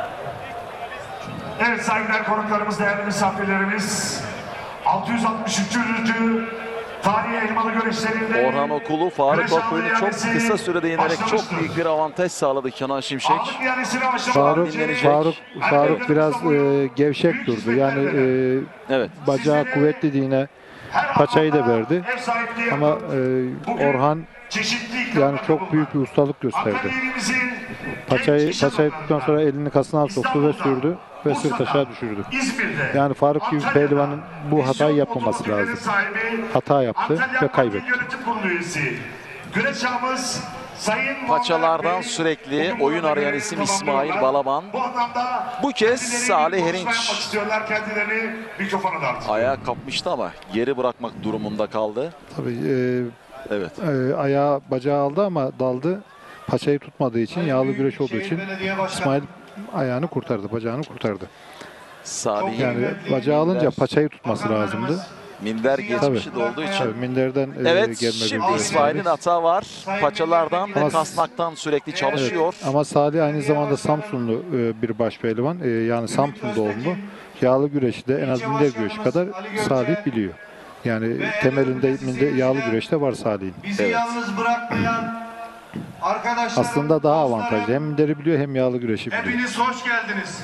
Speaker 1: Evet saygıdeğer konuklarımız, değerli misafirlerimiz. 663. Tarihi elmalı güreşlerinde
Speaker 2: Orhan Okulu Faruk
Speaker 1: güreş
Speaker 2: Akkoyun'u çok
Speaker 1: ihalesi
Speaker 2: kısa sürede yenerek çok
Speaker 1: başlamıştır.
Speaker 2: büyük bir avantaj sağladı Kenan Şimşek.
Speaker 1: Ağırlık ihalesine başladı.
Speaker 3: Faruk biraz gevşek durdu. Yani
Speaker 2: Evet.
Speaker 3: bacağı kuvvetli yine paçayı da verdi.
Speaker 1: Ev sahipliği
Speaker 3: Ama
Speaker 1: Bugün
Speaker 3: Orhan
Speaker 1: çeşitli
Speaker 3: yani
Speaker 1: ikramlarda
Speaker 3: çok
Speaker 1: bulunan
Speaker 3: büyük bir ustalık gösterdi.
Speaker 1: Antalya'mızın
Speaker 3: Paçayı
Speaker 1: genç
Speaker 3: tuttuktan sonra elini kasına soktu ve
Speaker 1: İstanbul'da,
Speaker 3: sürdü ve sırt
Speaker 1: Bursa'da,
Speaker 3: aşağı düşürdü.
Speaker 1: İzmir'de,
Speaker 3: Yani Faruk gibi bir
Speaker 1: Antalya'da,
Speaker 3: pehlivanın bu hatayı yapmaması
Speaker 1: Vizyon
Speaker 3: lazım.
Speaker 1: sahibi,
Speaker 3: Hata yaptı
Speaker 1: Antalya
Speaker 3: ve
Speaker 1: Parti
Speaker 3: kaybetti.
Speaker 1: Yönetim Kurulu üyesi. Güreş ağamız Sayın Muammer
Speaker 2: Paçalardan
Speaker 1: Bey,
Speaker 2: sürekli
Speaker 1: bugün
Speaker 2: oyun
Speaker 1: burada
Speaker 2: arayan
Speaker 1: görevini
Speaker 2: isim
Speaker 1: tamamlıyorlar.
Speaker 2: İsmail Balaban.
Speaker 1: Bu anlamda
Speaker 2: Bu kez
Speaker 1: kendileri
Speaker 2: Salih
Speaker 1: bir konuşma
Speaker 2: Erinç.
Speaker 1: yapmak istiyorlar. Kendilerini mikrofona dağıtıyor.
Speaker 2: Ayağa kapmıştı ama geri bırakmak durumunda kaldı.
Speaker 3: Tabii
Speaker 2: Evet.
Speaker 3: ayağı bacağı aldı ama daldı. Paçayı tutmadığı için, yağlı güreş olduğu için İsmail ayağını kurtardı, bacağını kurtardı.
Speaker 2: Salih
Speaker 3: Yani bacağı alınca paçayı tutması lazımdı.
Speaker 2: minder geçmişi de olduğu için.
Speaker 3: Tabii minderden
Speaker 2: Evet,
Speaker 3: gelme
Speaker 2: şimdi
Speaker 3: bir
Speaker 2: İsmail'in
Speaker 3: güreş.
Speaker 2: hata var. Paçalardan ve
Speaker 3: Ama-
Speaker 2: kasnaktan sürekli çalışıyor.
Speaker 3: Ama Salih aynı zamanda Samsunlu bir baş pehlivan. Yani Samsun doğumlu. Yağlı güreşi de en az minder güreşi kadar Salih biliyor. Yani temelinde yağlı güreşte var Salih'in.
Speaker 5: Bizi
Speaker 2: Evet.
Speaker 5: yalnız bırakmayan arkadaşlarım,
Speaker 3: Aslında daha
Speaker 5: dostlarım,
Speaker 3: avantajlı. Hem minderi biliyor hem yağlı güreşi biliyor.
Speaker 5: hepiniz hoş geldiniz.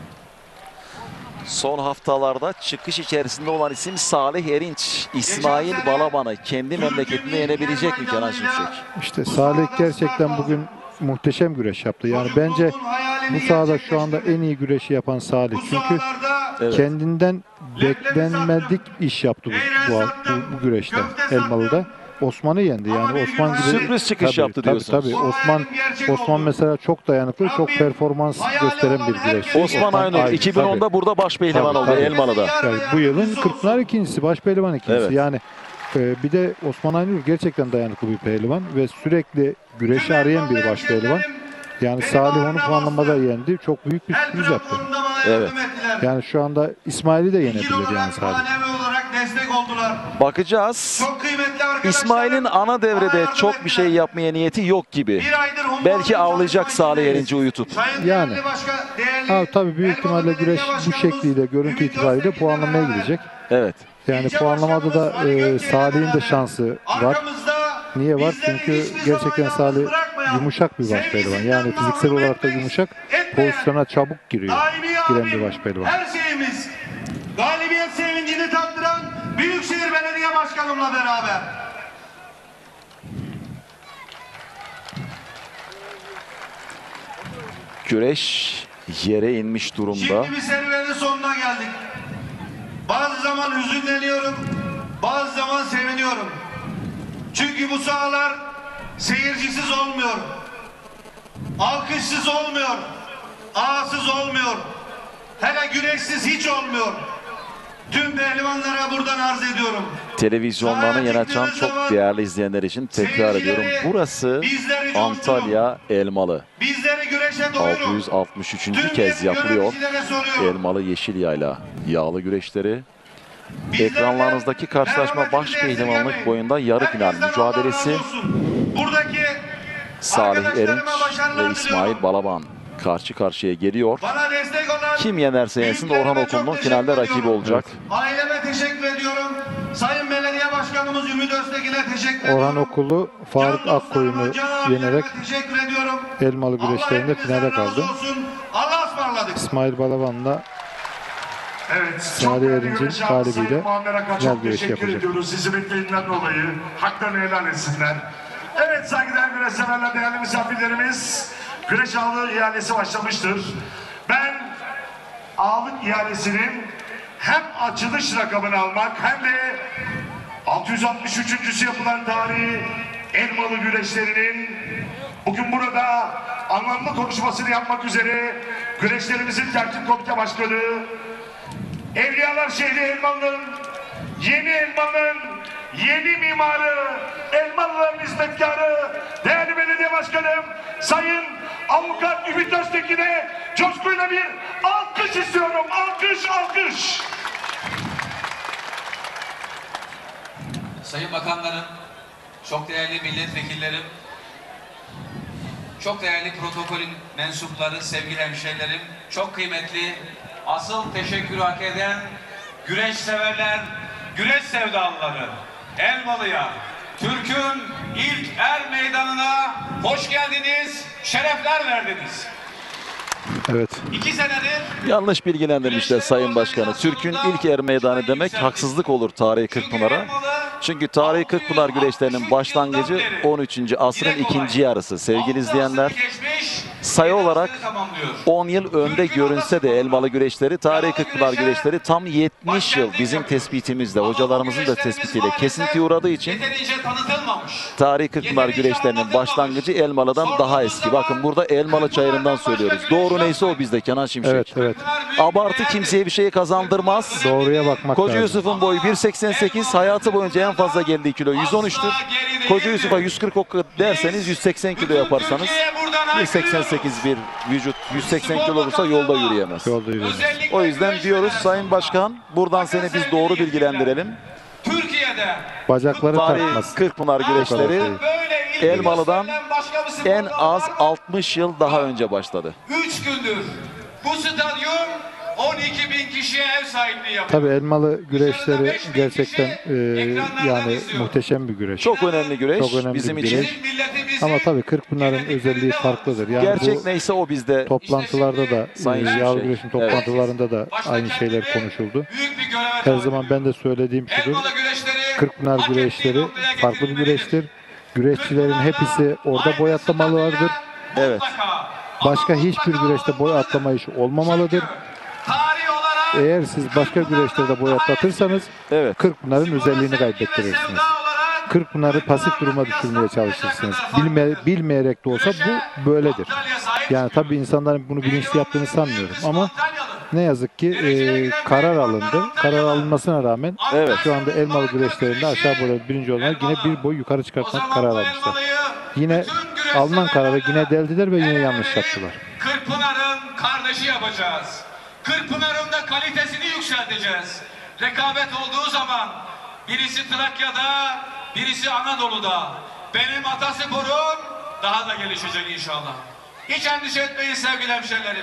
Speaker 2: Son haftalarda çıkış içerisinde olan isim Salih Erinç. İsmail Balaban'ı kendi memleketinde yenebilecek mi Kenan Şimşek?
Speaker 3: İşte Salih gerçekten bugün muhteşem güreş yaptı. Yani bence bu sahada şu anda en iyi güreşi yapan Salih. Çünkü
Speaker 2: Evet.
Speaker 3: kendinden beklenmedik iş yaptı bu güreşte Elmalı'da. Osman'ı yendi yani Osman gibi.
Speaker 2: Sürpriz çıkış yaptı diyorsunuz.
Speaker 3: Tabii. Osman mesela çok dayanıklı, çok performans gösteren bir güreşçi.
Speaker 2: Osman Aynur 2010'da burada baş pehlivan
Speaker 3: Tabii,
Speaker 2: oldu
Speaker 3: tabii.
Speaker 2: Elmalı'da.
Speaker 3: Yani bu yılın Kırkpınar ikincisi, baş pehlivan ikincisi.
Speaker 2: Evet.
Speaker 3: Yani bir de Osman Aynur gerçekten dayanıklı bir pehlivan ve sürekli güreşi arayan bir baş pehlivan. Yani Salih onu puanlamada yendi. Çok büyük bir sürpriz yaptı.
Speaker 2: Evet.
Speaker 3: Yani şu anda İsmail'i de yenebilir yani Salih.
Speaker 5: Manevi olarak destek oldular.
Speaker 2: Bakacağız.
Speaker 5: Çok kıymetli arkadaşlarım.
Speaker 2: İsmail'in ana devrede
Speaker 5: Bana
Speaker 2: çok
Speaker 5: yardım
Speaker 2: bir şey
Speaker 5: ettiler.
Speaker 2: yapmaya niyeti yok gibi.
Speaker 5: Bir aydır hummalı
Speaker 2: Belki avlayacak
Speaker 5: çalışma
Speaker 2: Salih
Speaker 5: içindeyiz.
Speaker 2: Erinç'i uyutup.
Speaker 5: Sayın
Speaker 3: Yani.
Speaker 5: değerli değerli
Speaker 3: Ha, tabii büyük
Speaker 5: Elmalı
Speaker 3: ihtimalle güreş
Speaker 5: Belediye
Speaker 3: bu
Speaker 5: Başkanımız
Speaker 3: şekliyle görüntü
Speaker 5: Ümit
Speaker 3: itibariyle
Speaker 5: Öztekin'le
Speaker 3: puanlamaya
Speaker 5: beraber
Speaker 3: gidecek.
Speaker 2: Evet.
Speaker 3: Yani
Speaker 5: İlçe
Speaker 3: puanlamada da
Speaker 5: Başkanımız Ali Gökçe'yle
Speaker 3: Salih'in de
Speaker 5: beraber
Speaker 3: şansı var.
Speaker 5: arkamızda
Speaker 3: Niye var?
Speaker 5: bizleri
Speaker 3: Çünkü
Speaker 5: hiçbir
Speaker 3: gerçekten
Speaker 5: zaman
Speaker 3: Salih
Speaker 5: yalnız bırakmayan,
Speaker 3: yumuşak bir baş pehlivan. Yani fiziksel olarak da yumuşak, pozisyona çabuk giriyor.
Speaker 5: daimi
Speaker 3: Giren
Speaker 5: abim,
Speaker 3: bir baş pehlivan.
Speaker 5: her şeyimiz, galibiyet sevincini tattıran Büyükşehir Belediye Başkanımla beraber.
Speaker 2: Güreş yere inmiş durumda.
Speaker 5: Şimdi bir serüvenin sonuna geldik. Bazı zaman hüzünleniyorum, bazı zaman seviniyorum. Çünkü bu sahalar seyircisiz olmuyor. Alkışsız olmuyor. Ağasız olmuyor. Hele güreşsiz hiç olmuyor. Tüm pehlivanlara buradan arz ediyorum.
Speaker 2: Televizyonlarını yeni açan çok değerli izleyenler için tekrar ediyorum. Burası Antalya Elmalı.
Speaker 5: Bizleri güreşe doyurun.
Speaker 2: 663. kez yapılıyor.
Speaker 5: Yöneticilere soruyorum.
Speaker 2: Elmalı Yeşilyayla yağlı güreşleri. Ekranlarınızdaki karşılaşma baş pehlivanlık boyunda yarı final mücadelesi.
Speaker 5: Buradaki
Speaker 2: Salih Erinç
Speaker 5: arkadaşlarıma başarılar
Speaker 2: ve İsmail
Speaker 5: diliyorum.
Speaker 2: Balaban karşı karşıya geliyor.
Speaker 5: Bana destek olan
Speaker 2: Kim yenerse yensin
Speaker 5: büyüklerime
Speaker 2: Orhan
Speaker 5: çok
Speaker 2: Okulu'nun
Speaker 5: teşekkür
Speaker 2: finalde rakibi
Speaker 5: ediyorum.
Speaker 2: olacak.
Speaker 5: Aileme teşekkür ediyorum. Sayın Belediye Başkanımız Ümit Öztekin'e teşekkür ediyorum.
Speaker 3: Orhan Okulu Faruk
Speaker 5: Can
Speaker 3: Akkoyun'u
Speaker 5: dostlarıma, can abilerime
Speaker 3: yenerek
Speaker 5: teşekkür ediyorum.
Speaker 3: Elmalı güreşlerinde
Speaker 5: Allah
Speaker 3: finale
Speaker 5: hepinizden razı
Speaker 3: kaldı.
Speaker 5: olsun. Allah'a ısmarladık.
Speaker 3: İsmail Balaban'la
Speaker 1: Evet.
Speaker 3: Salih Erinç'in galibiyle final
Speaker 1: çok
Speaker 3: güreşi
Speaker 1: teşekkür
Speaker 3: yapacak.
Speaker 1: ediyoruz. Hizmetlerinden dolayı. Haklarını helal etsinler. Evet saygıdeğer güreş severler, değerli misafirlerimiz. Güreş ağlı ihalesi başlamıştır. Ben ağlık ihalesinin hem açılış rakamını almak hem de 663.'sü yapılan tarihi Elmalı güreşlerinin bugün burada anlamlı konuşmasını yapmak üzere güreşlerimizin tertip komite başkanı, Evliyalar şehri Elmalı'nın, yeni Elmalı'nın yeni mimarı, Elmalıların hizmetkarı, değerli belediye başkanım, Sayın Avukat Ümit Öztekin'e coşkuyla bir alkış istiyorum. Alkış, alkış.
Speaker 7: sayın bakanlarım, çok değerli milletvekillerim, çok değerli protokolün mensupları, sevgili hemşehrilerim, çok kıymetli, asıl teşekkürü hak eden güreş severler, güreş sevdalıları, Elmalı'ya, Türk'ün ilk er meydanına hoş geldiniz, şerefler verdiniz.
Speaker 3: Evet.
Speaker 7: 2 senedir
Speaker 2: Yanlış bilgilendirmişler Sayın Başkanı. Türk'ün ilk er meydanı demek haksızlık olur Tarihi Kırkpınar'a. Çünkü Tarihi Kırkpınar güreşlerinin başlangıcı 13. asrın ikinci yarısı. Sevgili izleyenler, sayı olarak 10 yıl önde görünse de Elmalı güreşleri, Tarihi Kırkpınar güreşleri tam 70 yıl bizim tespitimizle, hocalarımızın da tespitiyle kesintiye uğradığı için Tarihi Kırkpınar güreşlerinin başlangıcı Elmalı'dan daha eski. Bakın burada Elmalı çayırından söylüyoruz. Doğru neyse o bizde Kenan Şimşek.
Speaker 3: Evet, evet.
Speaker 2: Abartı kimseye bir şey kazandırmaz.
Speaker 3: Doğruya bakmak
Speaker 2: Koca
Speaker 3: lazım.
Speaker 2: Yusuf'un boyu 1.88, hayatı boyunca en fazla geldiği kilo 113'tür. Koca Yusuf'a 140 ok derseniz 180 kilo yaparsanız 1.88 bir vücut 180 kilo olursa yolda yürüyemez.
Speaker 3: Yolda yürüyoruz.
Speaker 2: O yüzden diyoruz Sayın Başkan, buradan seni biz doğru bilgilendirelim.
Speaker 7: Türkiye'de
Speaker 3: Bacakları
Speaker 2: Tarihi
Speaker 3: takmaz.
Speaker 2: Kırkpınar güreşleri
Speaker 7: böyle ilgi
Speaker 2: Elmalı'dan
Speaker 7: gösteren başka bir sporda
Speaker 2: en az
Speaker 7: var.
Speaker 2: 60 yıl daha önce başladı.
Speaker 7: 3 gündür bu stadyum 12.000 kişiye ev sahipliği yapıyor.
Speaker 3: Tabii Elmalı güreşleri gerçekten yani muhteşem bir güreş.
Speaker 2: Çok önemli güreş
Speaker 3: Çok önemli
Speaker 2: bizim
Speaker 3: bir
Speaker 2: için.
Speaker 3: güreş. Ama tabii Kırkpınar'ın özelliği farklıdır. Yani
Speaker 2: Gerçek
Speaker 3: bu
Speaker 2: neyse o bizde.
Speaker 3: toplantılarda da,
Speaker 2: Sayın
Speaker 3: yağlı
Speaker 2: Şimşek.
Speaker 3: güreşin toplantılarında da aynı şeyler konuşuldu. Her zaman ben de söylediğim şudur. Kırkpınar güreşleri farklı bir güreştir. Güreşçilerin hepsi orada boy atlamalılardır.
Speaker 2: Evet.
Speaker 3: Başka hiçbir güreşte boy atlama işi olmamalıdır.
Speaker 7: Tarih olarak
Speaker 3: Eğer siz başka güreşlerde boy atlatırsanız
Speaker 2: Evet.
Speaker 3: Kırkpınar'ın özelliğini kaybettirirsiniz. Kırkpınar'ı pasif duruma düşürmeye çalışırsınız. Bilmeyerek de olsa bu böyledir. Yani tabii insanların bunu bilinçli yaptığını sanmıyorum ama ne yazık ki karar alındı. Karar alınmasına rağmen
Speaker 2: Evet.
Speaker 3: şu anda Elmalı güreşlerinde aşağı boyda birinci olmak yine bir boy yukarı çıkartmak karar almışlar. Yine alınan kararı yine deldiler ve yine yanlış yaptılar.
Speaker 7: Kırkpınar'ın kardeşi yapacağız. Kırkpınar'ın da kalitesini yükselteceğiz. Rekabet olduğu zaman birisi Trakya'da, birisi Anadolu'da. Benim Ataspor'um daha da gelişecek inşallah. Hiç endişe etmeyin sevgili hemşehrilerim.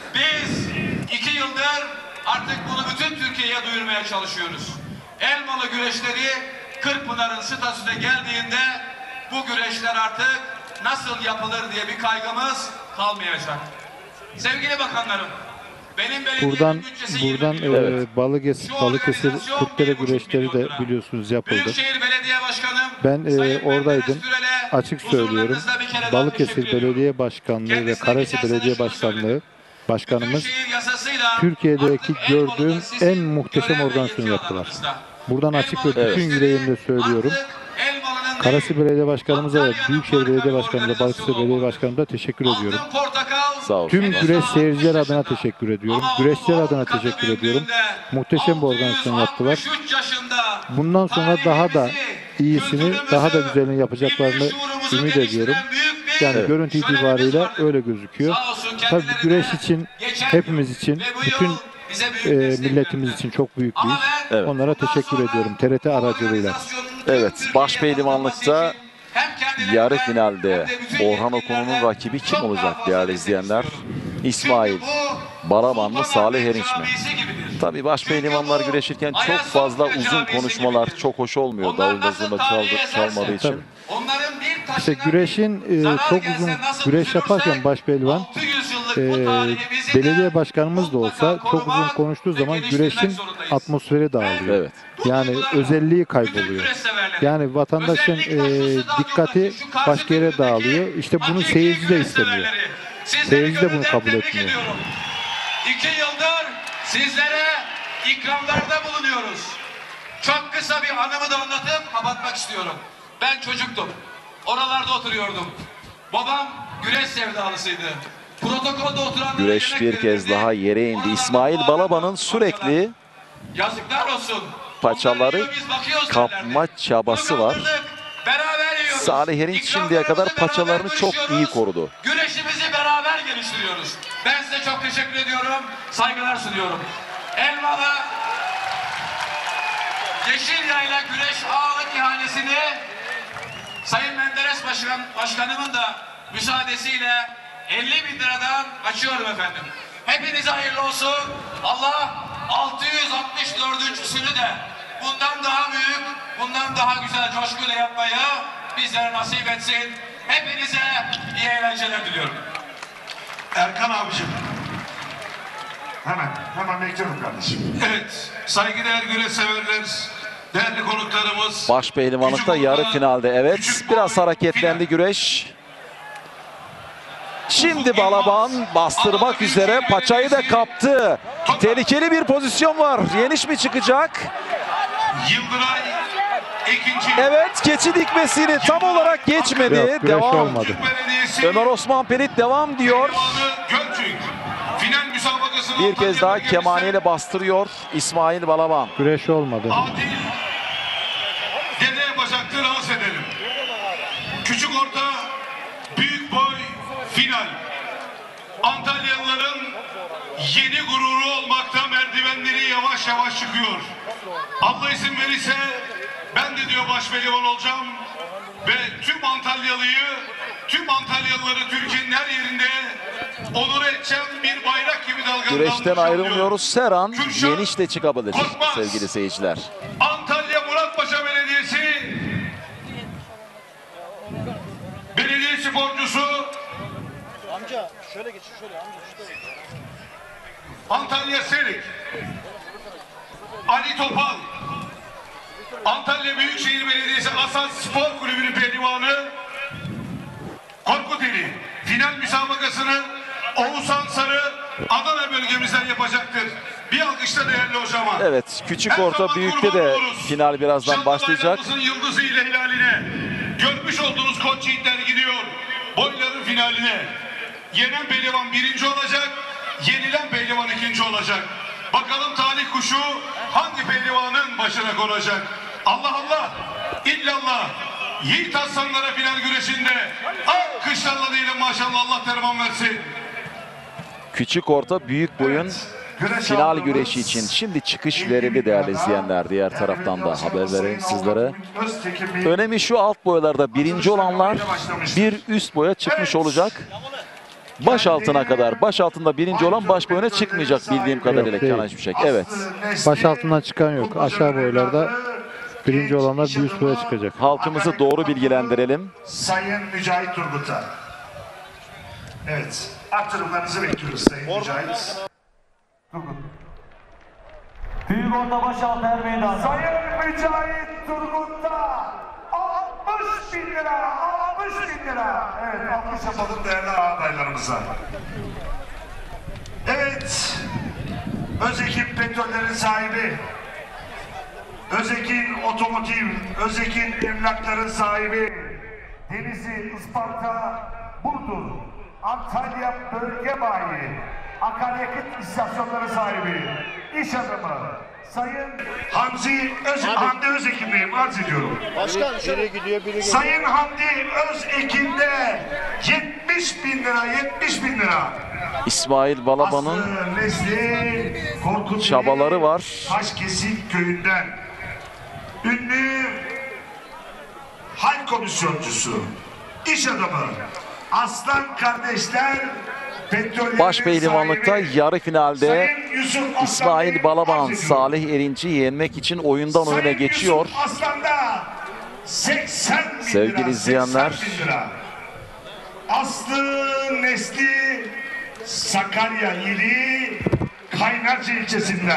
Speaker 7: Biz 2 yıldır artık bunu bütün Türkiye'ye duyurmaya çalışıyoruz. Elmalı güreşleri Kırkpınar'ın statüsüne geldiğinde bu güreşler artık nasıl yapılır diye bir kaygımız kalmayacak. Sevgili bakanlarım, benim
Speaker 3: Buradan
Speaker 7: bütçesi 20 milyon.
Speaker 2: Evet.
Speaker 3: Balıkesir Kurtdere güreşleri de biliyorsunuz yapıldı.
Speaker 7: Büyükşehir Belediye Başkanım,
Speaker 3: Ben
Speaker 7: Sayın
Speaker 3: oradaydım.
Speaker 7: Mehmet Türel'e
Speaker 3: Açık söylüyorum.
Speaker 7: huzurlarınızda bir kere daha
Speaker 3: Balıkesir
Speaker 7: teşekkür ediyorum.
Speaker 3: Belediye Başkanlığı ve
Speaker 7: Kendisine
Speaker 3: Karasi
Speaker 7: geçen sene
Speaker 3: Belediye
Speaker 7: şunu
Speaker 3: Başkanlığı
Speaker 7: söyledi.
Speaker 3: Başkanımız
Speaker 7: Büyükşehir yasasıyla
Speaker 3: Türkiye'deki
Speaker 7: artık
Speaker 3: gördüğüm
Speaker 7: Elmalı'da sizin
Speaker 3: en muhteşem
Speaker 7: görev ve
Speaker 3: organizasyonu
Speaker 7: yetki
Speaker 3: yaptılar.
Speaker 7: alanınızda.
Speaker 3: Buradan açık ve
Speaker 7: Elmalı
Speaker 3: bütün
Speaker 7: güreşleri
Speaker 3: yüreğimle söylüyorum.
Speaker 7: artık Elmalı'nın
Speaker 3: Karasi
Speaker 7: değil,
Speaker 3: Belediye Başkanımıza ve
Speaker 7: Antalya'nın
Speaker 3: Büyükşehir Belediye
Speaker 7: portakal
Speaker 3: Başkanımıza, Balıkesir
Speaker 7: organizasyonu
Speaker 3: Belediye
Speaker 7: olmalı.
Speaker 3: Başkanımıza teşekkür ediyorum.
Speaker 7: Altın portakal,
Speaker 2: Sağ olsun.
Speaker 3: Tüm
Speaker 7: henüz
Speaker 3: güreş
Speaker 7: daha
Speaker 3: seyirciler
Speaker 7: 60
Speaker 3: adına
Speaker 7: yaşında.
Speaker 3: teşekkür ediyorum.
Speaker 7: Ama
Speaker 3: Güreşçiler
Speaker 7: on
Speaker 3: adına
Speaker 7: katı
Speaker 3: teşekkür ediyorum.
Speaker 7: büyüklüğünde,
Speaker 3: Muhteşem bir organizasyon yaptılar.
Speaker 7: 663 yaşında
Speaker 3: Bundan sonra daha da
Speaker 7: tarihimizi,
Speaker 3: iyisini, daha da
Speaker 7: kültürümüzü,
Speaker 3: güzelini yapacaklarını
Speaker 7: milli şuurumuzu
Speaker 3: ümit ediyorum.
Speaker 7: geliştiren büyük bir
Speaker 3: Yani görüntü
Speaker 7: şölenimiz
Speaker 3: itibariyle
Speaker 7: vardır.
Speaker 3: öyle gözüküyor.
Speaker 7: Sağ olsun
Speaker 3: Tabii
Speaker 7: kendileri
Speaker 3: güreş
Speaker 7: de
Speaker 3: için,
Speaker 7: geçen
Speaker 3: hepimiz
Speaker 7: yıl
Speaker 3: için,
Speaker 7: ve bu
Speaker 3: bütün
Speaker 7: yıl bize büyük destek
Speaker 3: milletimiz
Speaker 7: verdiler.
Speaker 3: için çok büyük bir
Speaker 7: Ama
Speaker 3: iş.
Speaker 7: ben
Speaker 2: Evet.
Speaker 3: Onlara teşekkür
Speaker 7: bundan
Speaker 3: ediyorum
Speaker 7: sonra
Speaker 3: TRT aracılığıyla.
Speaker 7: organizasyonun tüm
Speaker 2: Evet,
Speaker 7: Türkiye'ye
Speaker 2: Başpehlivanlıkta
Speaker 7: tanıtılması için hem kendilerinden
Speaker 2: yarı finalde
Speaker 7: hem de bütün
Speaker 2: Orhan
Speaker 7: yetkililerden
Speaker 2: Okulu'nun rakibi kim
Speaker 7: çok
Speaker 2: olacak
Speaker 7: daha fazla
Speaker 2: değerli
Speaker 7: destek
Speaker 2: izleyenler?
Speaker 7: istiyorum.
Speaker 2: İsmail,
Speaker 7: Çünkü bu
Speaker 2: Balaban mı,
Speaker 7: Sultan
Speaker 2: Salih
Speaker 7: Ahmet
Speaker 2: Erinç mi?
Speaker 7: Camisi gibidir.
Speaker 2: Tabii Başpehlivanlar
Speaker 7: Çünkü bu
Speaker 2: güreşirken çok
Speaker 7: Ayasofya
Speaker 2: fazla uzun
Speaker 7: Camisi
Speaker 2: konuşmalar
Speaker 7: gibidir.
Speaker 2: çok hoş olmuyor.
Speaker 7: Onlar
Speaker 2: Davulda
Speaker 7: nasıl
Speaker 2: zurna
Speaker 7: tarihe eserse,
Speaker 2: çalmadığı için.
Speaker 3: Tabii.
Speaker 7: onların bir taşına
Speaker 3: İşte güreşin
Speaker 7: zarar
Speaker 3: çok
Speaker 7: gelse
Speaker 3: uzun
Speaker 7: nasıl
Speaker 3: güreş
Speaker 7: üzülürsek,
Speaker 3: yaparken başpehlivan
Speaker 7: 600 yıllık bu tarihimizi de
Speaker 3: belediye başkanımız da olsa
Speaker 7: mutlaka
Speaker 3: çok uzun
Speaker 7: korumak
Speaker 3: konuştuğu
Speaker 7: ve
Speaker 3: zaman
Speaker 7: geliştirmek
Speaker 3: güreşin
Speaker 7: zorundayız.
Speaker 3: atmosferi dağılıyor.
Speaker 2: Evet.
Speaker 3: Yani özelliği kayboluyor. Yani vatandaşın dikkati başka yere dağılıyor. İşte bunu seyirci de istemiyor. Seyirci de bunu kabul etmiyor.
Speaker 7: 2 yıldır sizlere ikramlarda bulunuyoruz. Çok kısa bir anımı da anlatıp kapatmak istiyorum. Ben çocuktum. Oralarda oturuyordum. Babam güreş sevdalısıydı. Protokolde oturanlara
Speaker 2: Güreş
Speaker 7: yemek
Speaker 2: bir kez
Speaker 7: verirdi.
Speaker 2: daha yere indi.
Speaker 7: Oralarda
Speaker 2: İsmail
Speaker 7: bağıran
Speaker 2: Balaban'ın
Speaker 7: parçalar.
Speaker 2: sürekli
Speaker 7: Yazıklar olsun.
Speaker 2: paçaları
Speaker 7: Onlar yiyor, biz bakıyoruz
Speaker 2: kapma
Speaker 7: derlerdi.
Speaker 2: çabası
Speaker 7: Bunu
Speaker 2: var.
Speaker 7: kaldırdık, beraber yiyoruz.
Speaker 2: Salih Erinç şimdiye kadar
Speaker 7: İkramlarımızı
Speaker 2: paçalarını
Speaker 7: beraber
Speaker 2: çok iyi
Speaker 7: bölüşüyoruz.
Speaker 2: korudu.
Speaker 7: Güreşimizi beraber geliştiriyoruz. Ben size çok teşekkür ediyorum. Saygılar sunuyorum. Elmalı Yeşil Yayla Güreş ağırlık ihalesini Sayın Menderes Başkanımın da müsaadesiyle 50.000 liradan açıyorum efendim. Hepinize hayırlı olsun. Allah 664.sünü de bundan daha büyük, bundan daha güzel coşkuyla yapmayı bizlere nasip etsin. Hepinize iyi eğlenceler diliyorum.
Speaker 1: Erkan abicim. Hemen bekliyorum kardeşim.
Speaker 5: Evet, saygıdeğer güreş severler, değerli konuklarımız.
Speaker 2: Baş pehlivanlıkta yarı finalde, evet. Biraz hareketlendi güreş. Şimdi Balaban bastırmak üzere, paçayı da kaptı. Tehlikeli bir pozisyon var. Yeniş mi çıkacak?
Speaker 5: Yıldıray ikinci.
Speaker 2: Evet, keçi dikmesini tam olarak geçmedi.
Speaker 3: Yok, güreş
Speaker 2: Devam.
Speaker 3: olmadı.
Speaker 5: Belediyesi
Speaker 2: Ömer Osman Pelit devam diyor.
Speaker 5: Pehlivanı Gölcük. Final müsabakasını
Speaker 2: Bir kez daha kemaniyle bastırıyor İsmail Balaban.
Speaker 3: Güreş olmadı.
Speaker 5: Adil dede yapacaktır, arz edelim. Küçük orta, büyük boy final. Antalyalıların yeni gururu olmakta merdivenleri yavaş yavaş çıkıyor. Allah izin verirse ben de diyor baş pehlivan olacağım ve tüm Antalyalıları Türkiye'nin her yerinde onur edeceğim, bir bayrak gibi dalgalanmış.
Speaker 2: Güreşten ayrılmıyoruz. Serhan
Speaker 5: Kürşat
Speaker 2: yeniş de çıkabilir
Speaker 5: Korkmaz.
Speaker 2: sevgili seyirciler.
Speaker 5: Antalya Muratpaşa Belediyesi belediye sporcusu Antalya Serik Ali Topal, Antalya Büyükşehir Belediyesi Asas Spor Kulübü'nün pehlivanı Korkuteli final müsabakasını Oğuzhan Sarı Adana bölgemizden yapacaktır. Bir alkışla değerli hocama.
Speaker 2: Evet, küçük orta büyükte de final birazdan başlayacak.
Speaker 5: Yıldızı ile hilaline görmüş olduğunuz koç yiğitler gidiyor boyların finaline. Yenen pehlivan birinci olacak, yenilen pehlivan ikinci olacak. Bakalım talih kuşu hangi pehlivanın başına konacak? Allah Allah, illallah. Yiğit aslanlara final güreşinde alkışlarla diyelim maşallah, Allah terman versin.
Speaker 2: Küçük orta büyük boyun final güreşi için şimdi çıkış verildi değerli izleyenler. Diğer taraftan da haber vereyim sizlere. Önemi şu, alt boylarda birinci olanlar bir üst boya çıkmış olacak. Baş altına kadar. Baş altında birinci olan baş boyuna çıkmayacak bildiğim kadarıyla
Speaker 3: değil.
Speaker 2: Kenan Şimşek. Evet.
Speaker 3: Baş altından çıkan yok. Aşağı boylarda birinci olanlar bir üst boya çıkacak.
Speaker 2: Halkımızı doğru bilgilendirelim.
Speaker 1: Sayın Mücahit Turgut'a. Evet. Aktarımlarınızı bekliyoruz Sayın Mücahit.
Speaker 6: Büyük orta baş altı her meydan.
Speaker 1: Sayın Mücahit Turgut'ta 60.000 lira, 60.000 lira. Evet, alkış yapalım değerli adaylarımıza. Evet, Özekin Petrollerin sahibi, Özekin Otomotiv, Özekin Emlakların sahibi, Denizli, Isparta, Burdur, Antalya Bölge Bayi, akaryakıt istasyonları sahibi, iş adamı, Sayın Hamdi Özekin'deyim, arz ediyorum.
Speaker 3: Başkan biri gidiyor, biri geliyor.
Speaker 1: Sayın Hamdi Özekin'de 70.000 lira, 70.000 lira.
Speaker 2: İsmail Balaban'ın
Speaker 1: Aslı Nesli Korkuteli
Speaker 2: çabaları var.
Speaker 1: Taşkesik köyünden ünlü hal komisyoncusu, iş adamı Aslan kardeşler petrollerin
Speaker 2: Baş pehlivanlıkta
Speaker 1: sahibi,
Speaker 2: yarı finalde
Speaker 1: Sayın Yusuf Aslan
Speaker 2: İsmail
Speaker 1: Bey,
Speaker 2: Balaban
Speaker 1: arz ediyorum.
Speaker 2: Salih Erinç'i yenmek için oyundan oyuna
Speaker 1: Sayın
Speaker 2: geçiyor.
Speaker 1: Yusuf Aslan'da 80.000
Speaker 2: Sevgili
Speaker 1: lira,
Speaker 2: izleyenler.
Speaker 1: 80.000 lira. Aslı Nesli Sakarya ili Kaynarca ilçesinden.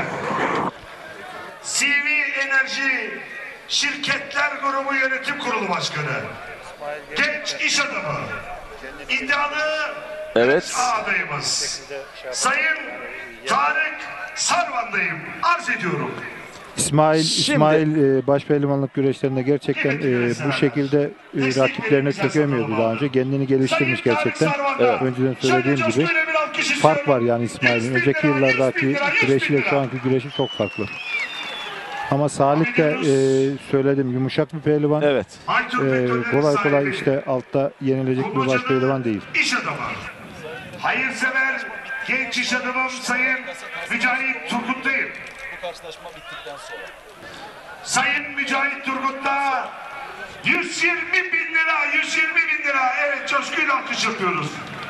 Speaker 1: CV Enerji Şirketler Grubu Yönetim Kurulu Başkanı. Genç iş adamı. İddialı
Speaker 2: Evet.
Speaker 1: adayımız. Sayın Tarık Sarvan'dayım. Arz ediyorum.
Speaker 3: İsmail baş pehlivanlık güreşlerinde gerçekten bu şekilde rakiplerine çökemiyordu daha önce. Kendini geliştirmiş gerçekten.
Speaker 2: Evet.
Speaker 3: Önceden söylediğim gibi fark var yani İsmail'in. Önceki yıllardaki güreşiyle şu anki güreşi çok farklı. Ama Salih de söyledim, yumuşak bir pehlivan.
Speaker 2: Evet.
Speaker 3: Kolay kolay işte altta yenilecek bir baş pehlivan değil.
Speaker 1: İş adamı. Hayırsever genç iş adamım Sayın Mücahit Turgut'tayım. Sayın Mücahit Turgut'ta 120 bin lira, 120 bin lira. Evet, coşkuyla alkış yapıyoruz.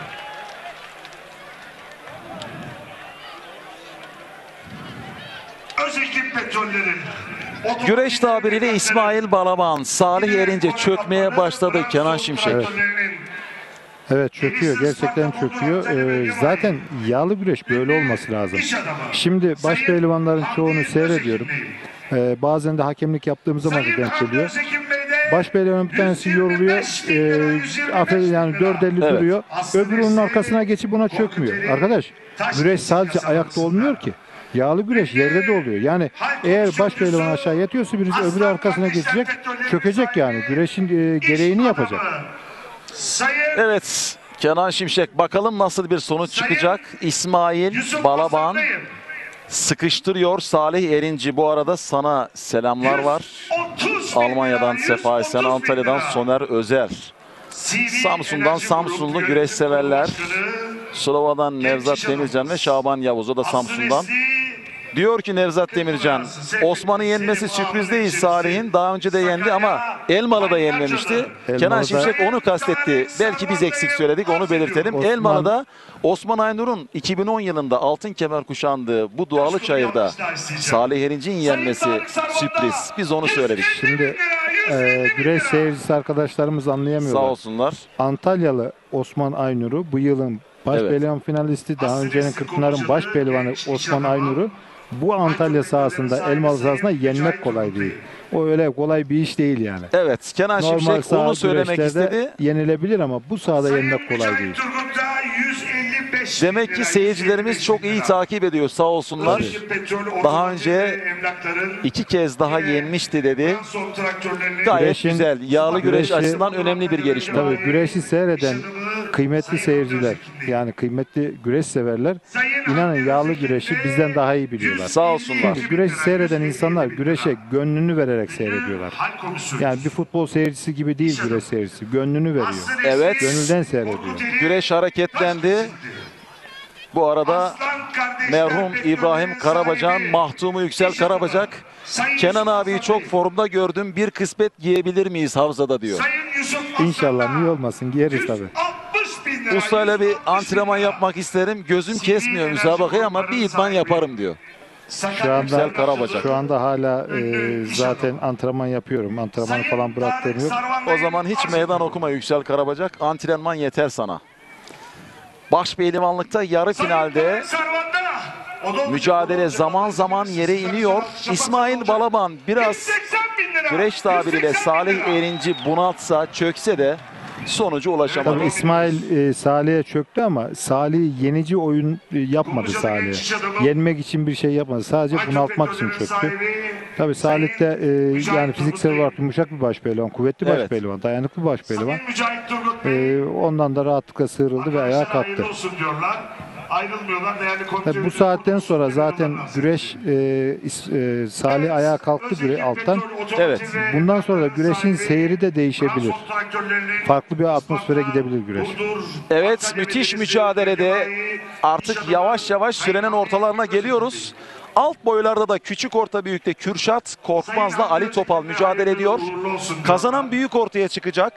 Speaker 1: Özekip Petrolleri.
Speaker 2: Güreş tabiriyle İsmail Balaban, Salih Erince çökmeye başladı Kenan Şimşek.
Speaker 3: Evet, çöküyor. Gerçekten çöküyor. Zaten yağlı güreş böyle olması lazım. Şimdi baş pehlivanların çoğunu seyrediyorum. Bazen de hakemlik yaptığım zaman da denk geliyor. Baş pehlivanın bir tanesi yoruluyor. Yani 4.50 duruyor. Öbürü onun arkasına geçip buna çökmüyor. Arkadaş, güreş sadece ayakta olmuyor ki. Yağlı güreş yerde de oluyor. Yani eğer baş pehlivan aşağı yatıyorsa birisi öbürü arkasına geçecek, çökecek yani. Güreşin gereğini yapacak.
Speaker 2: Evet, Kenan Şimşek, bakalım nasıl bir sonuç çıkacak. İsmail Balaban sıkıştırıyor Salih Erinci. Bu arada sana selamlar var. Almanya'dan Sefa Esen, Antalya'dan Soner Özer, Samsun'dan Samsunlu güreş severler, Slova'dan Nevzat Demircan ve Şaban Yavuz, o da Samsun'dan. Diyor ki Nevzat Demircan, Osman'ı yenmesi sürpriz değil Salih'in. Daha önce de yendi ama Elmalı'da yenmemişti. Kenan Şimşek onu kastetti. Belki biz eksik söyledik, onu belirtelim. Elmalı'da Osman Aynur'un 2010 yılında altın kemer kuşandığı bu Dualı Çayır'da Salih Erinci'nin yenmesi sürpriz. Biz onu söyledik.
Speaker 3: Şimdi güreş seyircisi arkadaşlarımız anlayamıyorlar.
Speaker 2: Sağ olsunlar.
Speaker 3: Antalyalı Osman Aynur'u, bu yılın baş pehlivan finalisti, daha öncenin Kırkpınar'ın baş pehlivanı Osman Aynur'u bu Antalya sahasında, Elmalı sahasında yenmek kolay değil. O öyle kolay bir iş değil yani.
Speaker 2: Evet, Kenan Şimşek onu söylemek istedi.
Speaker 3: Yenilebilir ama bu sahada yenmek kolay değil.
Speaker 2: Demek ki seyircilerimiz çok iyi takip ediyor, sağ olsunlar. Daha önce 2 kez daha yenmişti dedi. Gayet güzel. Yağlı güreş açısından önemli bir gelişme.
Speaker 3: Tabii güreşi seyreden kıymetli seyirciler, yani kıymetli güreş severler, inanın yağlı güreşi bizden daha iyi biliyorlar.
Speaker 2: Sağ olsunlar.
Speaker 3: Şimdi güreşi seyreden insanlar güreşe gönlünü vererek seyrediyorlar. Yani bir futbol seyircisi gibi değil güreş seyircisi. Gönlünü veriyor.
Speaker 2: Evet.
Speaker 3: Gönülden seyrediyor.
Speaker 2: Güreş hareketlendi. Bu arada merhum İbrahim Karabacan, mahtumu Yüksel Karabacak, Kenan abiyi çok formda gördüm, bir kısmet giyebilir miyiz havzada diyor.
Speaker 3: İnşallah, niye olmasın, giyeriz tabii.
Speaker 2: Ustayla bir antrenman yapmak isterim, gözüm kesmiyor müsabakayı ama bir idman yaparım diyor.
Speaker 3: Şu anda hala zaten antrenman yapıyorum. Antrenmanı falan bıraktığım yok.
Speaker 2: O zaman hiç meydan okuma Yüksel Karabacak, antrenman yeter sana. Başpehlivanlıkta yarı finalde mücadele zaman zaman yere iniyor. İsmail Balaban biraz güreş tabiriyle Salih Erinci bunaltsa, çökse de sonuca ulaşamadı.
Speaker 3: Tabii İsmail Salih'e çöktü ama Salih yenici oyun yapmadı Salih'e. Yenmek için bir şey yapmadı. Sadece bunaltmak için çöktü. Tabii Salih de yani fiziksel olarak yumuşak bir başpehlivan, kuvvetli başpehlivan, dayanıklı başpehlivan. Ondan da rahatlıkla sıyrıldı ve ayağa kalktı. Tabii bu saatten sonra zaten güreş Salih ayağa kalktı alttan.
Speaker 2: Evet.
Speaker 3: Bundan sonra da güreşin seyri de değişebilir. Farklı bir atmosfere gidebilir güreş.
Speaker 2: Evet, müthiş mücadelede artık yavaş yavaş sürenin ortalarına geliyoruz. Alt boylarda da küçük orta büyükte Kürşat Korkmaz'la Ali Topal mücadele ediyor. Kazanan büyük ortaya çıkacak.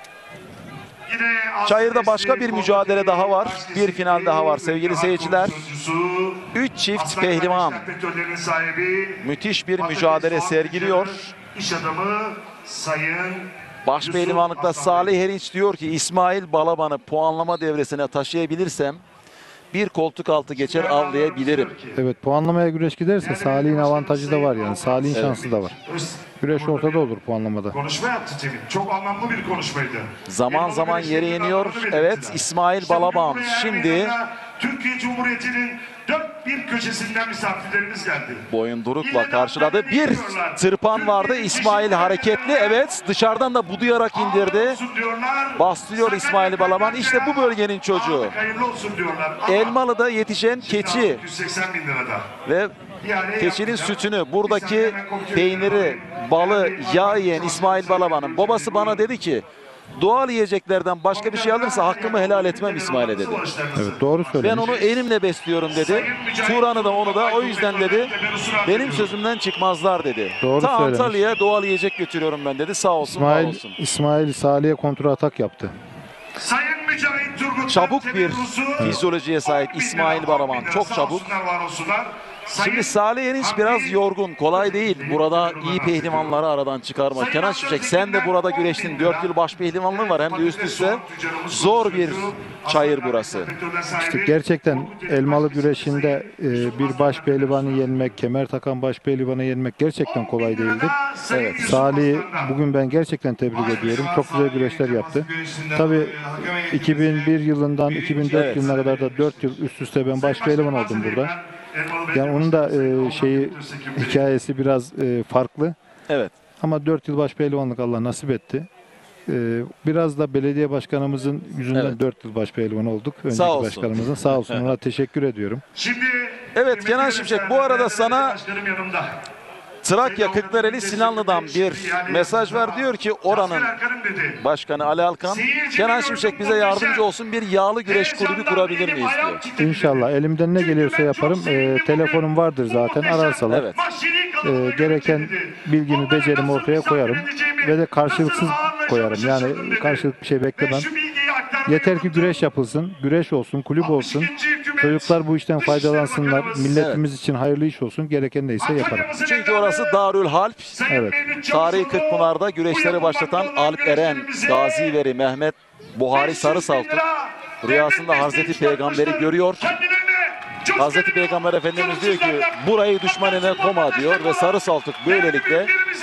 Speaker 2: Çayır'da başka bir mücadele daha var. Bir final daha var sevgili seyirciler. 3 çift pehlivan müthiş bir mücadele sergiliyor. Başpehlivanlıkta Salih Erinç diyor ki İsmail Balaban'ı puanlama devresine taşıyabilirsem bir koltuk altı geçer avlayabilirim.
Speaker 3: Evet, puanlamaya güreş giderse Salih'in avantajı da var yani. Salih'in şansı da var. Güreş ortada olur puanlamada.
Speaker 1: Konuşma yaptı Cemil. Çok anlamlı bir konuşmaydı.
Speaker 2: Zaman zaman yere iniyor. Evet, İsmail Balaban şimdi
Speaker 1: Türkiye Cumhuriyeti'nin dört bir köşesinden misafirlerimiz geldi.
Speaker 2: boyundurukla karşıladı. Bir tırpan vardı. İsmail hareketli. Evet, dışarıdan da budayarak indirdi. Bastırıyor İsmail Balaban. İşte bu bölgenin çocuğu. Elmalı'da yetişen keçi ve keçinin sütünü, buradaki peyniri, balı, yağ yiyen İsmail Balaban'ın babası bana dedi ki doğal yiyeceklerden başka bir şey alırsa hakkımı helal etmem İsmail'e dedi.
Speaker 3: Evet, doğru
Speaker 2: Ben
Speaker 3: söylemiş.
Speaker 2: onu elimle besliyorum dedi. Turan'ı da onu da o yüzden dedi. Benim sözümden çıkmazlar dedi.
Speaker 3: Doğru
Speaker 2: Ta
Speaker 3: söylemiş.
Speaker 2: Antalya'ya doğal yiyecek götürüyorum ben dedi. Sağ olsun, var olsun.
Speaker 3: İsmail Salih'e kontra atak yaptı.
Speaker 1: Sayın Mücahit Turgut
Speaker 2: Çabuk bir fizyolojiye sahip İsmail Balaban. Çok çabuk. Şimdi Salih Erinç biraz yorgun. Kolay değil burada iyi pehlivanları aradan çıkarmak. Kenan Şimşek sen de burada güreştin. 4 yıl baş pehlivanlığı var. Hem de üst üste zor bir çayır burası.
Speaker 3: İşte gerçekten elmalı güreşinde bir baş pehlivanı yenmek, kemer takan baş pehlivanı yenmek gerçekten kolay değildir.
Speaker 2: Evet.
Speaker 3: Salih'i bugün ben gerçekten tebrik ediyorum. Çok güzel güreşler yaptı. Tabii 2001 yılından 2004
Speaker 2: Evet.
Speaker 3: yılına kadar da 4 yıl üst üste ben baş pehlivan oldum burada. Yani onun da hikayesi biraz farklı.
Speaker 2: Evet.
Speaker 3: Ama 4 yıl baş pehlivanlık Allah nasip etti. Biraz da belediye başkanımızın yüzünden
Speaker 2: Evet.
Speaker 3: 4 yıl baş pehlivan olduk. Önceki
Speaker 2: Sağ olsun.
Speaker 3: başkanımızın sağ olsun, ona teşekkür ediyorum.
Speaker 1: Şimdi
Speaker 2: Evet Kenan Şimşek, bu arada sana
Speaker 1: başkanım yanımda.
Speaker 2: Trakya Kırklareli Sinanlı'dan bir mesaj var. Diyor ki oranın başkanı Ali Alkan, Kenan Şimşek bize yardımcı olsun, bir yağlı güreş kulübü kurabilir miyiz diyor.
Speaker 3: İnşallah elimden ne geliyorsa yaparım. Telefonum vardır zaten, ararsalar.
Speaker 2: Evet.
Speaker 3: Gereken bilgimi, becerimi ortaya koyarım. Ve de karşılıksız koyarım. Yani karşılık bir şey beklemem. Yeter ki güreş yapılsın, güreş olsun, kulüp olsun. Çocuklar bu işten faydalansınlar. Milletimiz için hayırlı iş olsun. Gereken neyse yaparım.
Speaker 2: Çünkü orası Darül Harp.
Speaker 3: Evet.
Speaker 2: Tarihi Kırkpınar'da güreşleri başlatan Alp Eren, Gaziveri, Mehmet Buhari Sarı Saltuk rüyasında Hazreti Peygamber'i görüyor. Hazreti Peygamber Efendimiz diyor ki burayı düşman eline koma diyor ve Sarı Saltuk böylelikle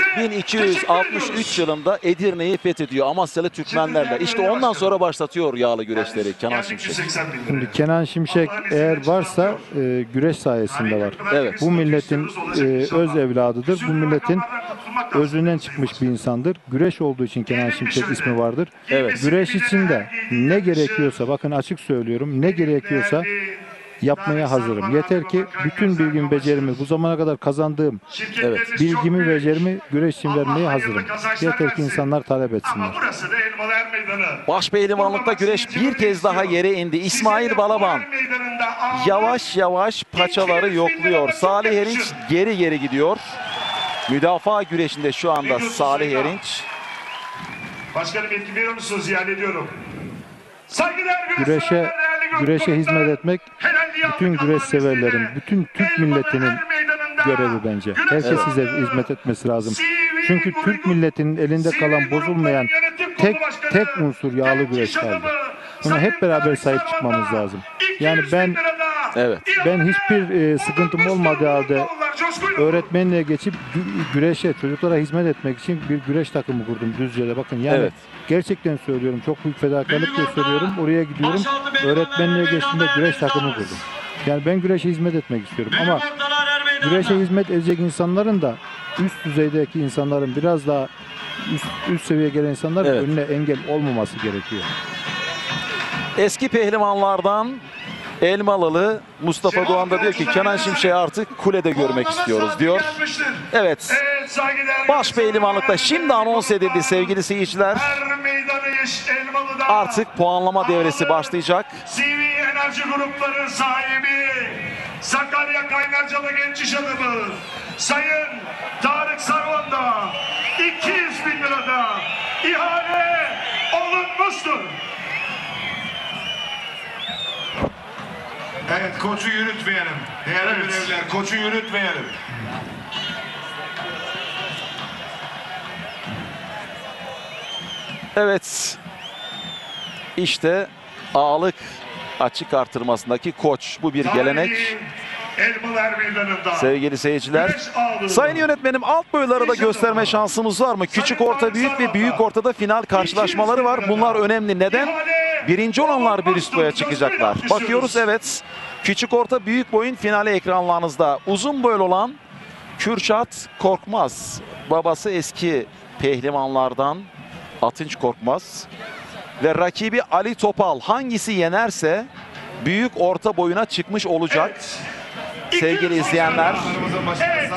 Speaker 2: 1263 yılında Edirne'yi fethediyor Amasyalı Türkmenlerle. İşte ondan sonra başlatıyor yağlı güreşleri Kenan Şimşek.
Speaker 3: Şimdi Kenan Şimşek eğer varsa güreş sayesinde var.
Speaker 2: Evet.
Speaker 3: Bu milletin öz evladıdır. Bu milletin özünden çıkmış bir insandır. Güreş olduğu için Kenan Şimşek ismi vardır.
Speaker 2: Evet.
Speaker 3: Güreş için de ne gerekiyorsa, bakın açık söylüyorum, ne gerekiyorsa yapmaya hazırım. Yeter ki bütün bilgimi, becerimi, bu zamana kadar kazandığım bilgimi, becerimi güreş için vermeye hazırım. Yeter ki insanlar talep etsinler.
Speaker 1: Burası da Elmalı Er Meydanı.
Speaker 2: Başpehlivanlıkta güreş bir kez daha yere indi. İsmail Balaban yavaş yavaş paçaları yokluyor. Salih Erinç geri geri gidiyor. Müdafaa güreşinde şu anda Salih Erinç.
Speaker 1: Başkanım yetki veriyor musunuz? Yani ediyorum.
Speaker 3: Güreşe hizmet etmek bütün güreş severlerin, bütün Türk milletinin görevi bence. Herkes size hizmet etmesi lazım. Çünkü Türk milletinin elinde kalan bozulmayan tek unsur yağlı güreş kaldı. Buna hep beraber sahip çıkmamız lazım. Yani ben hiçbir sıkıntım olmadığı halde öğretmenliğe geçip güreşe, çocuklara hizmet etmek için bir güreş takımı kurdum Düzce'de. Bakın yani gerçekten söylüyorum, çok büyük fedakarlık gösteriyorum. Oraya gidiyorum, öğretmenliğe geçtiğimde güreş takımı kurdum. Yani ben güreşe hizmet etmek istiyorum ama güreşe hizmet edecek insanların da üst düzeydeki insanların biraz daha üst seviyeye gelen insanların önüne engel olmaması gerekiyor.
Speaker 2: Eski pehlivanlardan Elmalılı Mustafa Doğan da diyor ki Kenan Şimşek'i artık kulede görmek istiyoruz diyor. Evet. Baş pehlivanlıkta şimdi anons edildi sevgili seyirciler. Artık puanlama devresi başlayacak.
Speaker 1: CV Enerji Grupları sahibi Sakarya Kaynarcalı genç iş adamı Sayın Tarık Sarvan'da 200 bin lirada ihale olunmuştur.
Speaker 4: Evet, koçu yürütmeyelim. Değerli görevliler, koçu yürütmeyelim.
Speaker 2: Evet. İşte ağalık açık artırmasındaki koç. Bu bir gelenek.
Speaker 1: Elmalı Er Meydanı'nda.
Speaker 2: Sevgili seyirciler. Sayın yönetmenim, alt boyları da gösterme şansımız var mı? Küçük orta büyük ve büyük ortada final karşılaşmaları var. Bunlar önemli. Neden? Birinci olanlar bir üst boya çıkacaklar. Bakıyoruz evet. Küçük orta büyük boyun finali ekranlarınızda. Uzun boylu olan Kürşat Korkmaz. Babası eski pehlivanlardan Atınç Korkmaz. Ve rakibi Ali Topal. Hangisi yenerse büyük orta boyuna çıkmış olacak. Sevgili izleyenler.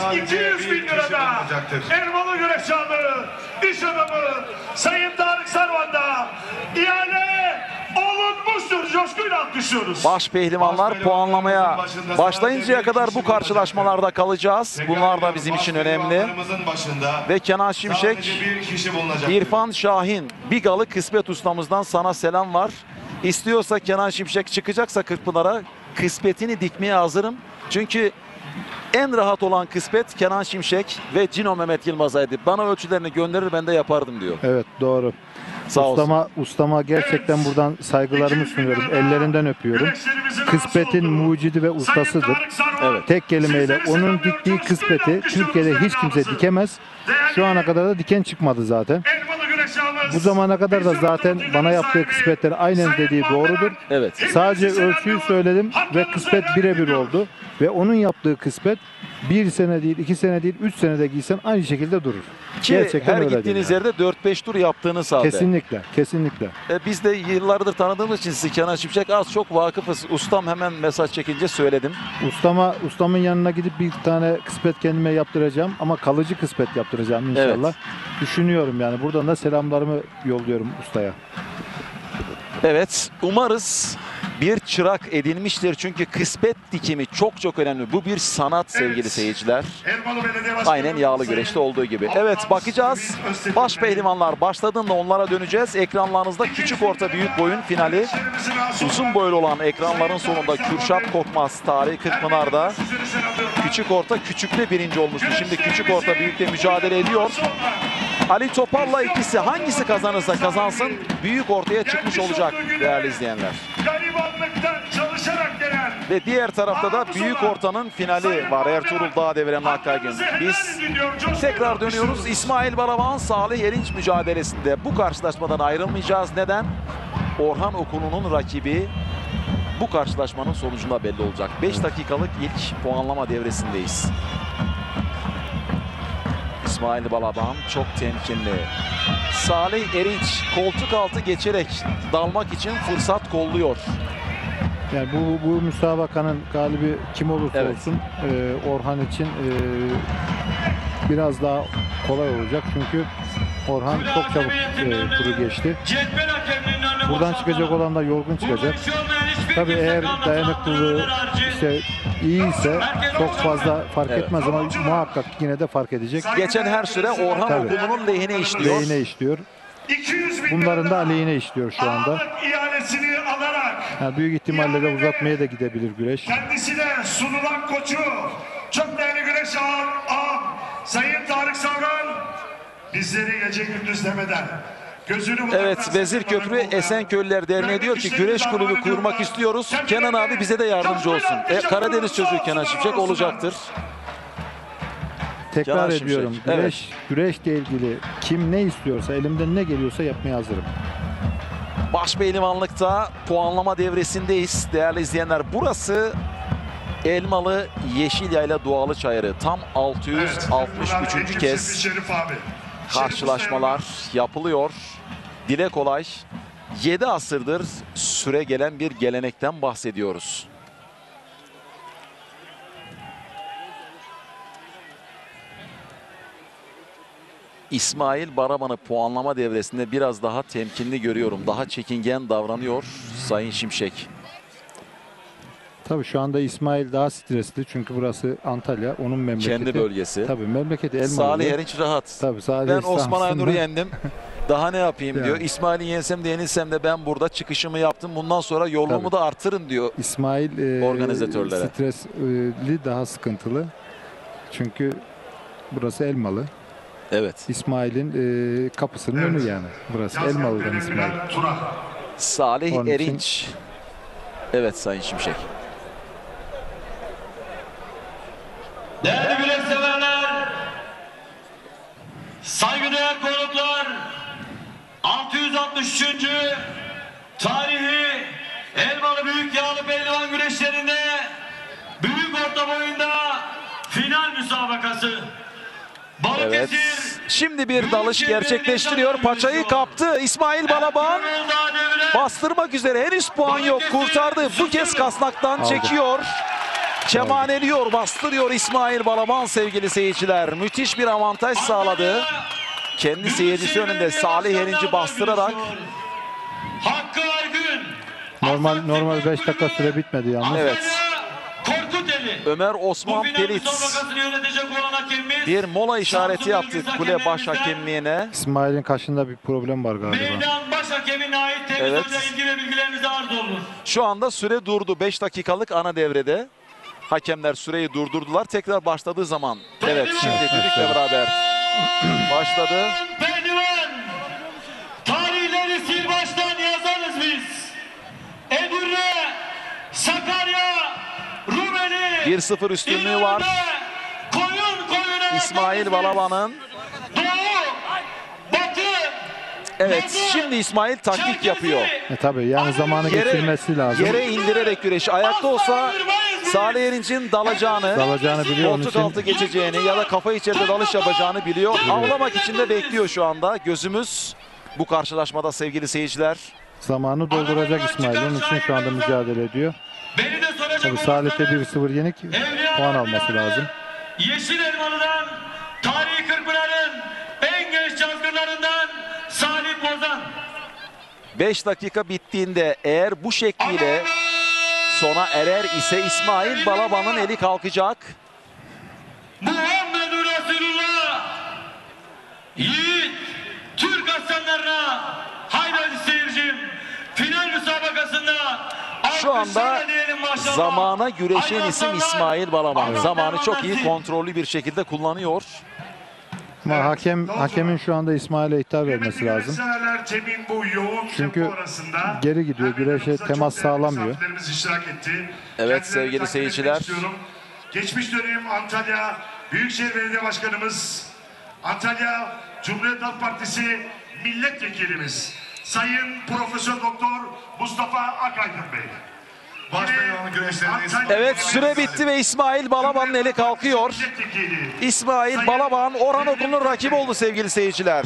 Speaker 4: sadece
Speaker 1: 200 bin
Speaker 4: bir kişi
Speaker 1: lirada
Speaker 4: bulunacaktır.
Speaker 1: Elmalı güreş aldı. İş adamı Sayın Tarık Sarvan'da ihale olunmuştur. Coşkuyla alkışlıyoruz.
Speaker 2: Baş pehlivanlar puanlamaya başlayıncaya kadar bu karşılaşmalarda kalacağız. Bunlar da bizim için önemli. Ve Kenan Şimşek,
Speaker 4: Sadece bir kişi bulunacaktır.
Speaker 2: İrfan Şahin, Bigalı Kısmet ustamızdan sana selam var. İstiyorsa Kenan Şimşek çıkacaksa Kırkpınar'a kısmetini dikmeye hazırım. Çünkü en rahat olan kısmet Kenan Şimşek ve Cino Mehmet Yılmaz'aydı. Bana ölçülerini gönderir, ben de yapardım diyor.
Speaker 3: Evet, doğru.
Speaker 2: Sağ olsun.
Speaker 3: Ustama gerçekten buradan saygılarımı sunuyorum. Ellerinden öpüyorum. Kısmetin mucidi ve ustasıdır.
Speaker 2: Evet.
Speaker 3: Tek kelimeyle onun diktiği kısmeti Türkiye'de hiç kimse dikemez. Şu ana kadar da diken çıkmadı zaten. Bu zamana kadar da zaten bana yaptığı kısmetleri aynen dediği doğrudur.
Speaker 2: Evet.
Speaker 3: Sadece ölçüyü söyledim ve kısmet birebir oldu. Ve onun yaptığı kısmet 1 sene değil, 2 sene değil, 3 senede giysen aynı şekilde durur.
Speaker 2: Ki
Speaker 3: Gerçekten
Speaker 2: her
Speaker 3: öyle
Speaker 2: gittiğiniz
Speaker 3: değil
Speaker 2: yerde 4-5 tur yaptığınız halde.
Speaker 3: Kesinlikle, kesinlikle.
Speaker 2: Biz de yıllardır tanıdığımız için sizi Kenan Şimşek az çok vakıfız. Ustam hemen mesaj çekince söyledim.
Speaker 3: Ustamın yanına gidip bir tane kısmet kendime yaptıracağım ama kalıcı kısmet yaptıracağım inşallah.
Speaker 2: Evet.
Speaker 3: Düşünüyorum yani. Buradan da selamlarımı yolluyorum ustaya.
Speaker 2: Evet, umarız bir çırak edinmiştir. Çünkü kısmet dikimi çok çok önemli. Bu bir sanat sevgili seyirciler. Aynen yağlı güreşte olduğu gibi. Evet, bakacağız. Baş pehlivanlar başladığında onlara döneceğiz. Ekranlarınızda küçük orta büyük boyun finali. Uzun boylu olan ekranların sonunda Kürşat Korkmaz tarihi Kırkpınar'da. Küçük orta küçükte birinci olmuştu. Şimdi küçük orta büyükte mücadele ediyor. Ali Topal'la ikisi hangisi kazanırsa kazansın büyük ortaya çıkmış olacak değerli izleyenler. Ve diğer tarafta da büyük ortanın finali var. Ertuğrul Dağdeviren Hakkı'nın. Biz tekrar dönüyoruz. İsmail Balaban, Salih Erinç mücadelesinde bu karşılaşmadan ayrılmayacağız. Neden? Orhan Okulu'nun rakibi bu karşılaşmanın sonucunda belli olacak. 5 dakikalık ilk puanlama devresindeyiz. İsmail Balaban çok temkinli. Salih Erinç koltuk altı geçerek dalmak için fırsat kolluyor.
Speaker 3: Yani bu müsabakanın galibi kim olursa
Speaker 2: Evet.
Speaker 3: olsun Orhan için biraz daha kolay olacak. Çünkü Orhan çok çabuk turu geçti. Buradan çıkacak olan da yorgun çıkacak. Tabii eğer dayanıklılığı işte iyiyse çok fazla fark etmez ama muhakkak yine de fark edecek.
Speaker 2: Geçen her süre Orhan
Speaker 3: Tabii.
Speaker 2: Okulu'nun lehine işliyor.
Speaker 3: Lehine işliyor. Bunların da aleyhine işliyor şu anda.
Speaker 1: İhalesini alarak
Speaker 3: Yani büyük ihtimalle de uzatmaya da gidebilir güreş.
Speaker 1: kendisine sunulan koçu çok değerli güreş ağam Sayın Tarık Savran bizleri gece gündüz demeden gözünü
Speaker 2: Evet, Vezirköprü Esenköylüler Derneği diyor ki güreş kulübü kurmak istiyoruz. Kenan abi bize de yardımcı olsun. Karadeniz çocuğu Kenan Şimşek olacaktır.
Speaker 3: Tekrar
Speaker 2: Kenan Şimşek,
Speaker 3: ediyorum. Güreşle ilgili kim ne istiyorsa, elimden ne geliyorsa yapmaya hazırım.
Speaker 2: Baş pehlivanlıkta puanlama devresindeyiz değerli izleyenler. Burası Elmalı Yeşilyayla Doğalı Çayırı. Tam 663. kez
Speaker 1: Şerif abi.
Speaker 2: karşılaşmalar yapılıyor. Dile kolay 7 asırdır süre gelen bir gelenekten bahsediyoruz. İsmail Baraban'ı puanlama devresinde biraz daha temkinli görüyorum. Daha çekingen davranıyor Sayın Şimşek.
Speaker 3: Tabii şu anda İsmail daha stresli çünkü burası Antalya, onun memleketi.
Speaker 2: Kendi bölgesi.
Speaker 3: Tabii memleketi Elmalı.
Speaker 2: Salih Erinç rahat.
Speaker 3: Tabii Salih
Speaker 2: Ben Osman Aynur'u
Speaker 3: aslında-
Speaker 2: yendim. Daha ne yapayım
Speaker 3: Yani.
Speaker 2: diyor. İsmail'i yensem de yenilsem de ben burada çıkışımı yaptım. Bundan sonra yolumu da artırın diyor.
Speaker 3: İsmail
Speaker 2: Organizatörlere.
Speaker 3: stresli daha sıkıntılı. Çünkü burası Elmalı.
Speaker 2: Evet.
Speaker 3: İsmail'in kapısının önü yani. Burası Elmalı'dan İsmail.
Speaker 2: Salih
Speaker 3: Onun için-
Speaker 2: Erinç. Evet Sayın Şimşek.
Speaker 6: Değerli güreş severler, saygıdeğer konuklar, 663. tarihi Elmalı Büyük Yağlı Pehlivan güreşlerinde büyük orta boyunda final müsabakası.
Speaker 2: Evet.
Speaker 6: Balıkesir
Speaker 2: Şimdi bir dalış gerçekleştiriyor. Paçayı kaptı. İsmail Balaban bastırmak üzere. Henüz puan yok. Kurtardı. Bu kez kasnaktan çekiyor. kemaneliyor, bastırıyor İsmail Balaban sevgili seyirciler. Müthiş bir avantaj sağladı. Kendi seyircisi önünde Salih Erinci bastırarak.
Speaker 6: Hakkı Aygün.
Speaker 3: Normal 5 dakika süre bitmedi yalnız.
Speaker 2: Evet.
Speaker 6: Korkuteli.
Speaker 2: Ömer Osman Pelit bir mola işareti yaptı kule baş hakemliğine.
Speaker 3: İsmail'in kaşında bir problem var galiba.
Speaker 6: Meydan baş hakemine ait temiz
Speaker 2: Evet.
Speaker 6: hoca ilgi ve bilgilerinize arz olunur.
Speaker 2: Şu anda süre durdu. 5 dakikalık ana devrede. Hakemler süreyi durdurdular. Tekrar başladığı zaman. Evet, şimdi düdükle beraber başladı.
Speaker 6: Pehlivan. Tarihleri sil baştan yazarız biz. Edirne, Sakarya, Rumeli.
Speaker 2: 1-0 üstünlüğü var.
Speaker 6: Koyun koyuna
Speaker 2: İsmail Balaban'ın.
Speaker 6: Doğu, Batı.
Speaker 2: Evet, şimdi İsmail taktik yapıyor.
Speaker 3: Tabii yani zamanı geçirmesi lazım.
Speaker 2: Yere indirerek güreşi. Ayakta olsa Salih Erinç'in dalacağını
Speaker 3: biliyor. Onun
Speaker 2: koltuk
Speaker 3: için
Speaker 2: altı geçeceğini ya da kafa içeride dalış yapacağını biliyor. Avlamak için de bekliyor şu anda. Gözümüz bu karşılaşmada sevgili seyirciler.
Speaker 3: zamanı dolduracak İsmail. Onun için şu anda mücadele ediyor.
Speaker 6: Beni de soracak
Speaker 3: Tabii Salih'te 1-0 yenik, puan alması lazım.
Speaker 6: Yeşil Elmalı'dan Tarihi Kırkpınar'ın en genç çapkınlarından Salih Bozan.
Speaker 2: 5 dakika bittiğinde eğer bu şekliyle sona erer ise İsmail Balaban'ın eli kalkacak.
Speaker 6: Muhammedur Resulullah. Yiğit Türk aslanlarına haydi seyircim final müsabakasında
Speaker 2: Şu anda zamana güreşen isim İsmail Balaban. Zamanı çok iyi kontrollü bir şekilde kullanıyor.
Speaker 3: Ama hakemin şu anda İsmail'e hitap vermesi lazım. Çünkü geri gidiyor, güreşe temas sağlamıyor.
Speaker 2: Evet sevgili seyirciler.
Speaker 1: Geçmiş dönem Antalya Büyükşehir Belediye Başkanımız, Antalya Cumhuriyet Halk Partisi milletvekilimiz Sayın Profesör Doktor Mustafa Akaydın Bey.
Speaker 2: Evet süre bitti ve İsmail Balaban'ın eli kalkıyor. İsmail Balaban Orhan Okulu'nun rakibi oldu sevgili seyirciler.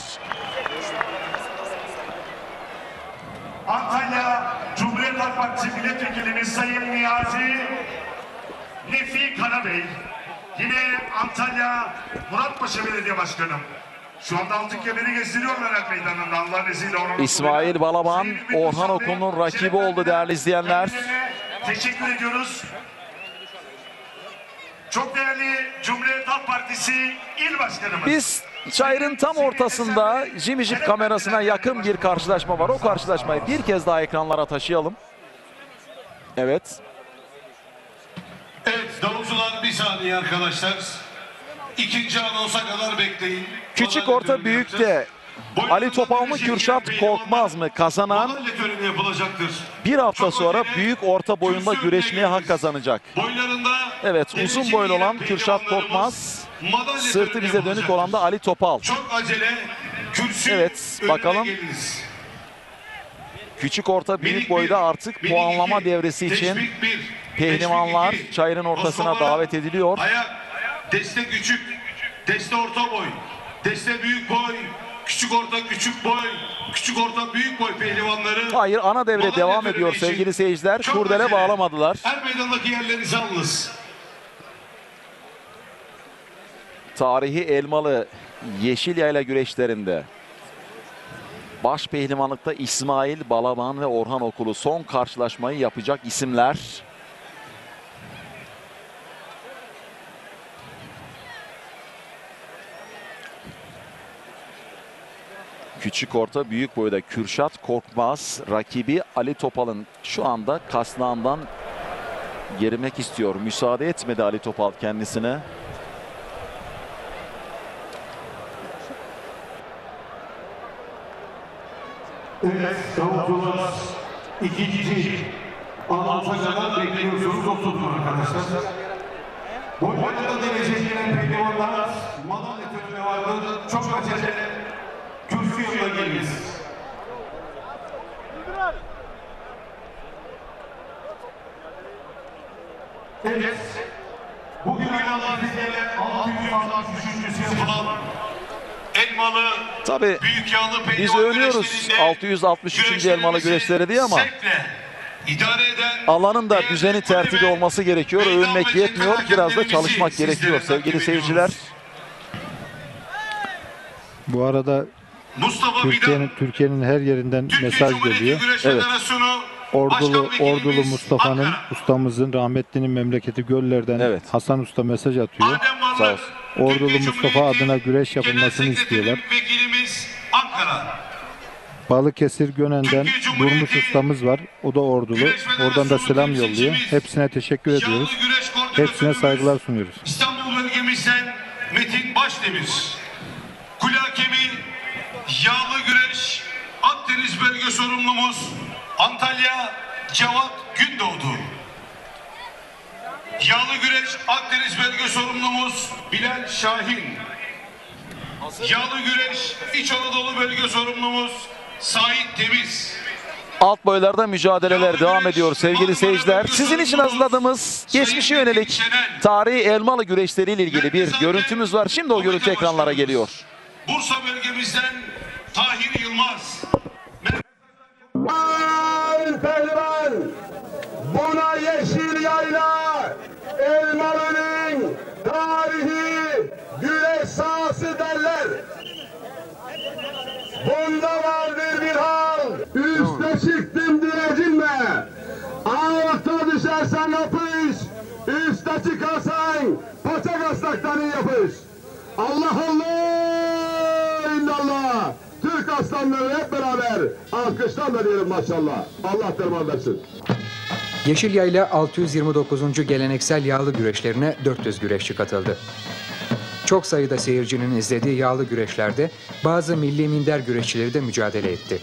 Speaker 1: Antalya Cumhuriyet Halk Partisi milletvekilimiz Sayın Niyazi Nefi Karabey. Yine Antalya Muratpaşa Belediye Başkanım. Şu anda altın kemeri gezdiriyorlar Ak Meydanı'nda Allah'ın izniyle.
Speaker 2: İsmail Balaban Orhan Okulu'nun rakibi oldu değerli izleyenler.
Speaker 1: Teşekkür ediyoruz. Çok değerli Cumhuriyet Halk Partisi İl Başkanımız.
Speaker 2: Biz çayırın tam ortasında Jimmy Jeep kamerasına yakın bir karşılaşma var. O karşılaşmayı bir kez daha ekranlara taşıyalım. Evet.
Speaker 4: Evet davulcular bir saniye arkadaşlar. İkinci anonsa kadar bekleyin.
Speaker 2: Küçük orta büyükte Ali Topal mı Kürşat Korkmaz mı kazanan
Speaker 4: Madalya töreni yapılacaktır.
Speaker 2: bir hafta sonra büyük orta boyunda güreşmeye hak kazanacak.
Speaker 4: Boylarında
Speaker 2: Evet uzun boylu olan Kürşat Korkmaz,
Speaker 4: madalya
Speaker 2: sırtı
Speaker 4: töreni
Speaker 2: bize dönük
Speaker 4: yapılacaktır.
Speaker 2: olan da Ali Topal.
Speaker 4: Çok acele kürsü
Speaker 2: Evet,
Speaker 4: önüne
Speaker 2: bakalım.
Speaker 4: geliniz.
Speaker 2: Küçük orta büyük
Speaker 4: Minik
Speaker 2: boyda
Speaker 4: bir,
Speaker 2: artık
Speaker 4: minik
Speaker 2: puanlama
Speaker 4: iki,
Speaker 2: devresi için
Speaker 4: teşvik bir,
Speaker 2: pehlivanlar
Speaker 4: teşvik iki.
Speaker 2: çayırın ortasına
Speaker 4: Moskova,
Speaker 2: davet ediliyor.
Speaker 4: Ayak, deste küçük, deste orta boy, deste büyük boy, küçük orta küçük boy, küçük orta büyük boy pehlivanları.
Speaker 2: Hayır ana devre
Speaker 4: madalya
Speaker 2: devam
Speaker 4: töreni
Speaker 2: ediyor
Speaker 4: için
Speaker 2: sevgili seyirciler.
Speaker 4: çok
Speaker 2: Kurdele
Speaker 4: acele.
Speaker 2: bağlamadılar.
Speaker 4: Her meydandaki yerlerinizi alınız.
Speaker 2: Tarihi Elmalı Yeşilyayla güreşlerinde baş pehlivanlıkta İsmail Balaban ve Orhan Okulu son karşılaşmayı yapacak isimler. Küçük orta büyük boyda Kürşat Korkmaz rakibi Ali Topal'ın şu anda kasnağından girmek istiyor. Müsaade etmedi Ali Topal kendisine.
Speaker 4: Evet, davulcular ikinci anonsa kadar bekliyorsunuz. Oturun arkadaşlar. Boylarda derece gelen pehlivanlar madalya töreni vardır. Çok acele kürsü yanına geliniz. Evet, bugün oynanan bizlerle 663. yapılan Elmalı
Speaker 2: Tabii
Speaker 4: Büyük Yağlı
Speaker 2: biz
Speaker 4: Pehlivan
Speaker 2: övünüyoruz
Speaker 4: güreşlerinde
Speaker 2: 663. Elmalı güreşleri diye ama
Speaker 4: zevkle, idare eden
Speaker 2: Alanın da
Speaker 4: değerli
Speaker 2: düzeni tertibi
Speaker 4: kulübe,
Speaker 2: olması gerekiyor.
Speaker 4: meydan
Speaker 2: Övünmek
Speaker 4: maçı
Speaker 2: yetmiyor. Biraz da
Speaker 4: hakemlerimizi
Speaker 2: çalışmak gerekiyor
Speaker 4: sizlere
Speaker 2: sevgili
Speaker 4: takdim
Speaker 2: seyirciler.
Speaker 4: ediyoruz.
Speaker 3: Bu arada
Speaker 4: Mustafa Fidan,
Speaker 3: Türkiye'nin her yerinden
Speaker 4: Türkiye
Speaker 3: mesaj
Speaker 4: Cumhuriyeti
Speaker 3: geliyor.
Speaker 4: Güreş
Speaker 2: Evet.
Speaker 4: Federasyonu
Speaker 3: Ordulu
Speaker 4: Başkan Vekilimiz
Speaker 3: Mustafa'nın,
Speaker 4: Ankara.
Speaker 3: ustamızın, rahmetlinin memleketi Göller'den
Speaker 2: Evet.
Speaker 3: Hasan Usta mesaj atıyor.
Speaker 4: Adem Varlık,
Speaker 2: Sağ olsun.
Speaker 3: Ordulu
Speaker 4: Türkiye
Speaker 3: Mustafa
Speaker 4: Cumhuriyeti
Speaker 3: adına güreş
Speaker 4: Genel
Speaker 3: yapılmasını
Speaker 4: Sekreteri
Speaker 3: istiyorlar.
Speaker 4: Vekilimiz Ankara.
Speaker 3: Balıkesir Gönen'den
Speaker 4: Türkiye Cumhuriyeti
Speaker 3: Durmuş ustamız var. O da Ordulu.
Speaker 4: Güreş
Speaker 3: Oradan da
Speaker 4: Federasyonu
Speaker 3: selam yolluyor.
Speaker 4: temsilcimiz,
Speaker 3: Hepsine teşekkür ediyoruz.
Speaker 4: Yağlı Güreş Koordinatörümüz,
Speaker 3: Hepsine saygılar sunuyoruz.
Speaker 4: İstanbul bölgemizden Metin Başdemir. Kule hakemi Yağlı Güreş Akdeniz bölge sorumlumuz Antalya Cevat Gündoğdu. Yağlı Güreş Akdeniz bölge sorumlumuz Bilal Şahin. Yağlı Güreş İç Anadolu bölge sorumlumuz Sait Temiz.
Speaker 2: Alt boylarda mücadeleler devam ediyor sevgili seyirciler. Sizin için hazırladığımız geçmişe yönelik tarihi elmalı güreşleriyle ilgili bir görüntümüz var. Şimdi o görüntü ekranlara geliyor.
Speaker 4: Bursa bölgemizden Tahir Yılmaz.
Speaker 8: Pehlivan, buna Yeşil Yayla Elmalı'nın tarihi güreş sahası derler. Bunda vardır bir hal, üste çıktım direcinme. Ayakta düşersen yapış, üste çıkarsan paça kastaktan yapış. Allah Allah, illallah. Türk aslanları hep beraber alkışlarla diyelim maşallah. Allah derman versin.
Speaker 9: Yeşil Yayla 629. geleneksel yağlı güreşlerine 400 güreşçi katıldı. Çok sayıda seyircinin izlediği yağlı güreşlerde bazı milli minder güreşçileri de mücadele etti.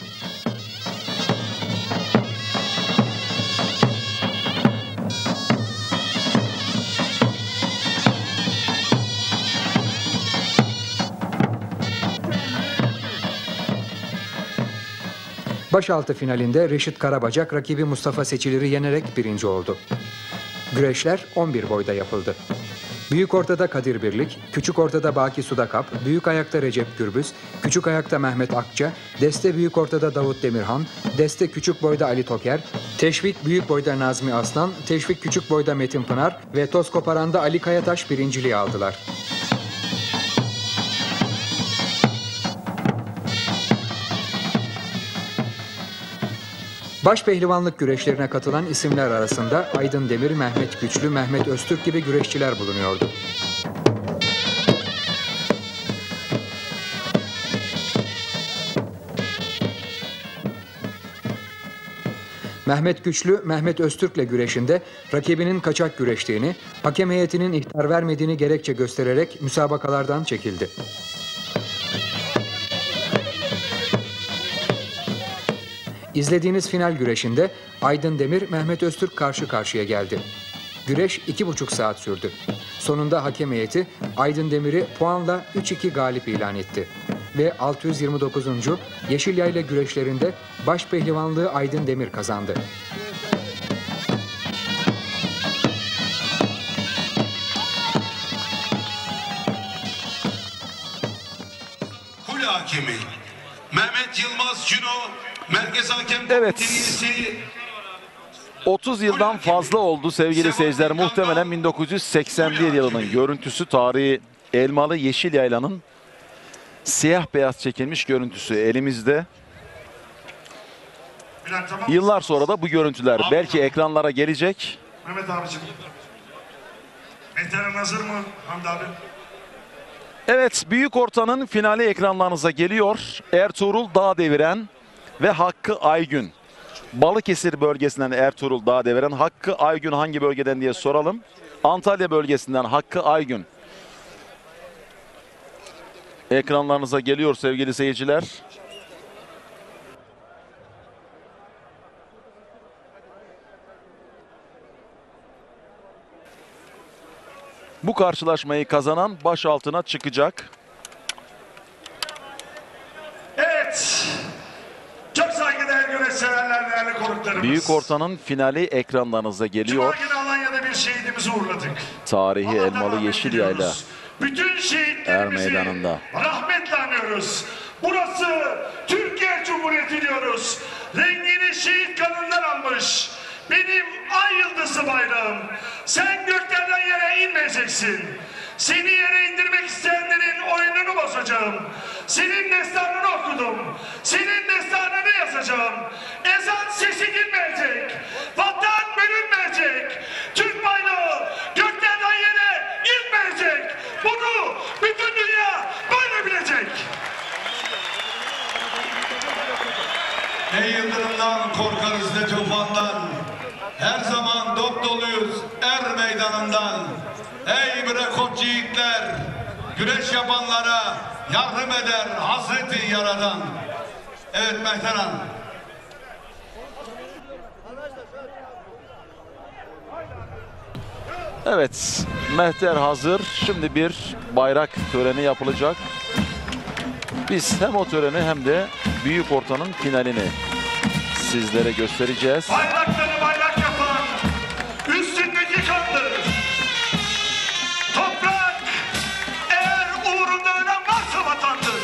Speaker 9: Başaltı finalinde Reşit Karabacak rakibi Mustafa Seçilir'i yenerek birinci oldu. Güreşler 11 boyda yapıldı. Büyük ortada Kadir Birlik, küçük ortada Baki Sudakap, büyük ayakta Recep Gürbüz, küçük ayakta Mehmet Akça, deste büyük ortada Davut Demirhan, deste küçük boyda Ali Toker, teşvik büyük boyda Nazmi Aslan, teşvik küçük boyda Metin Pınar ve toz koparanda Ali Kayataş birinciliği aldılar. Başpehlivanlık güreşlerine katılan isimler arasında Aydın Demir, Mehmet Güçlü, Mehmet Öztürk gibi güreşçiler bulunuyordu. Mehmet Güçlü, Mehmet Öztürk'le güreşinde rakibinin kaçak güreştiğini, hakem heyetinin ihtar vermediğini gerekçe göstererek müsabakalardan çekildi. İzlediğiniz final güreşinde Aydın Demir, Mehmet Öztürk karşı karşıya geldi. Güreş 2,5 saat sürdü. Sonunda hakem heyeti Aydın Demir'i puanla 3-2 galip ilan etti. Ve 629. Yeşil Yayla güreşlerinde başpehlivanlığı Aydın Demir kazandı.
Speaker 4: Kule hakemi Mehmet Yılmaz Cino, Merkez Hakem
Speaker 2: Evet.
Speaker 4: Komitesi üyesi
Speaker 2: 30 yıldan fazla oldu sevgili seyirciler. Muhtemelen 1981 yılının görüntüsü, tarihi elmalı Yeşil Yayla'nın siyah beyaz çekilmiş görüntüsü elimizde.
Speaker 1: Bülent, tamam.
Speaker 2: Yıllar sonra da bu görüntüler belki ekranlara gelecek.
Speaker 1: Mehmet abicim. Veteran hazır mı Hamdi abi?
Speaker 2: Evet, büyük ortanın finali ekranlarınıza geliyor. Ertuğrul Dağdeviren ve Hakkı Aygün. Balıkesir bölgesinden Ertuğrul Dağdeviren. Hakkı Aygün hangi bölgeden diye soralım. Antalya bölgesinden Hakkı Aygün. Ekranlarınıza geliyor sevgili seyirciler. Bu karşılaşmayı kazanan baş altına çıkacak.
Speaker 1: Evet. Çok saygıdeğer güreş severler, değerli konuklarımız.
Speaker 2: Büyük ortanın finali ekranlarınıza geliyor.
Speaker 1: Cuma günü Alanya'da bir şehidimizi uğurladık.
Speaker 2: Tarihi
Speaker 1: Allah'tan
Speaker 2: elmalı
Speaker 1: rahmet
Speaker 2: Yeşil
Speaker 1: diliyoruz.
Speaker 2: Yayla
Speaker 1: Bütün şehitlerimizi
Speaker 2: Er Meydanı'nda.
Speaker 1: rahmetle anıyoruz. Burası Türkiye Cumhuriyeti diyoruz. Rengini şehit kanından almış. benim ay yıldızlı bayrağım. Sen göklerden yere inmeyeceksin. Seni yere indirmek isteyenlerin oyununu bozacağım. Senin destanını okudum. Senin destanını yazacağım. Ezan sesi dinmeyecek. Vatan bölünmeyecek. Türk bayrağı göklerden yere inmeyecek. Bunu bütün dünya böyle bilecek.
Speaker 5: Ne yıldırımdan korkarız ne tufandan. Her zaman dop doluyuz er meydanından. Ey bırakot yiğitler, güreş yapanlara yardım eder Hazreti Yaradan. Evet Mehteran.
Speaker 2: Evet, Mehter hazır. Şimdi bir bayrak töreni yapılacak. Biz hem o töreni hem de büyük ortanın finalini sizlere göstereceğiz.
Speaker 1: Bayrakları bayrak yapan üstündeki kandır. Toprak eğer uğrunda ölen varsa vatandır.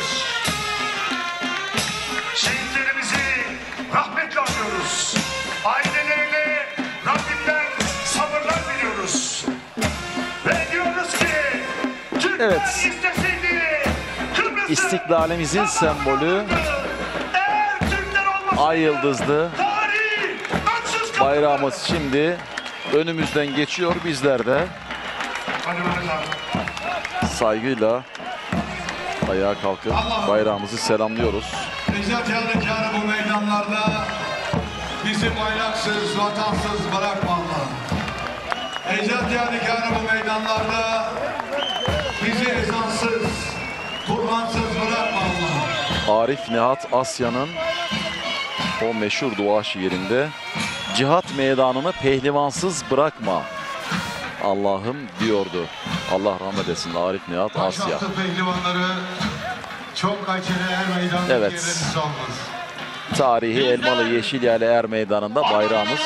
Speaker 1: Şehitlerimizi rahmetle anıyoruz. Ailelerine Rabbimden sabırlar diliyoruz. Ve diyoruz ki Türkler
Speaker 2: Evet.
Speaker 1: isteseydi Kıbrıs'ı
Speaker 2: İstiklalimizin sembolü
Speaker 1: eğer Türkler olmasaydı
Speaker 2: ay yıldızlı
Speaker 1: tarihi öksüz kalırdı.
Speaker 2: bayrağımız şimdi önümüzden geçiyor. Bizler de
Speaker 1: Hadi bakalım.
Speaker 2: saygıyla ayağa kalkıp bayrağımızı selamlıyoruz.
Speaker 5: Necat Yadigarı bu meydanlarda bizi bayraksız, vatansız bırakma Allah. Necat Yadigarı bu meydanlarda bizi ezansız, kurbansız bırakma Allah.
Speaker 2: Arif Nihat Asya'nın o meşhur dua şiirinde cihat meydanını pehlivansız bırakma Allah'ım diyordu. Allah rahmet etsin Arif Nihat Asya.
Speaker 5: Taşaktı pehlivanları çok acele er meydanı
Speaker 2: Evet.
Speaker 5: yerini salmaz.
Speaker 2: Tarihi Elmalı Yeşilyale Er Meydanı'nda bayrağımız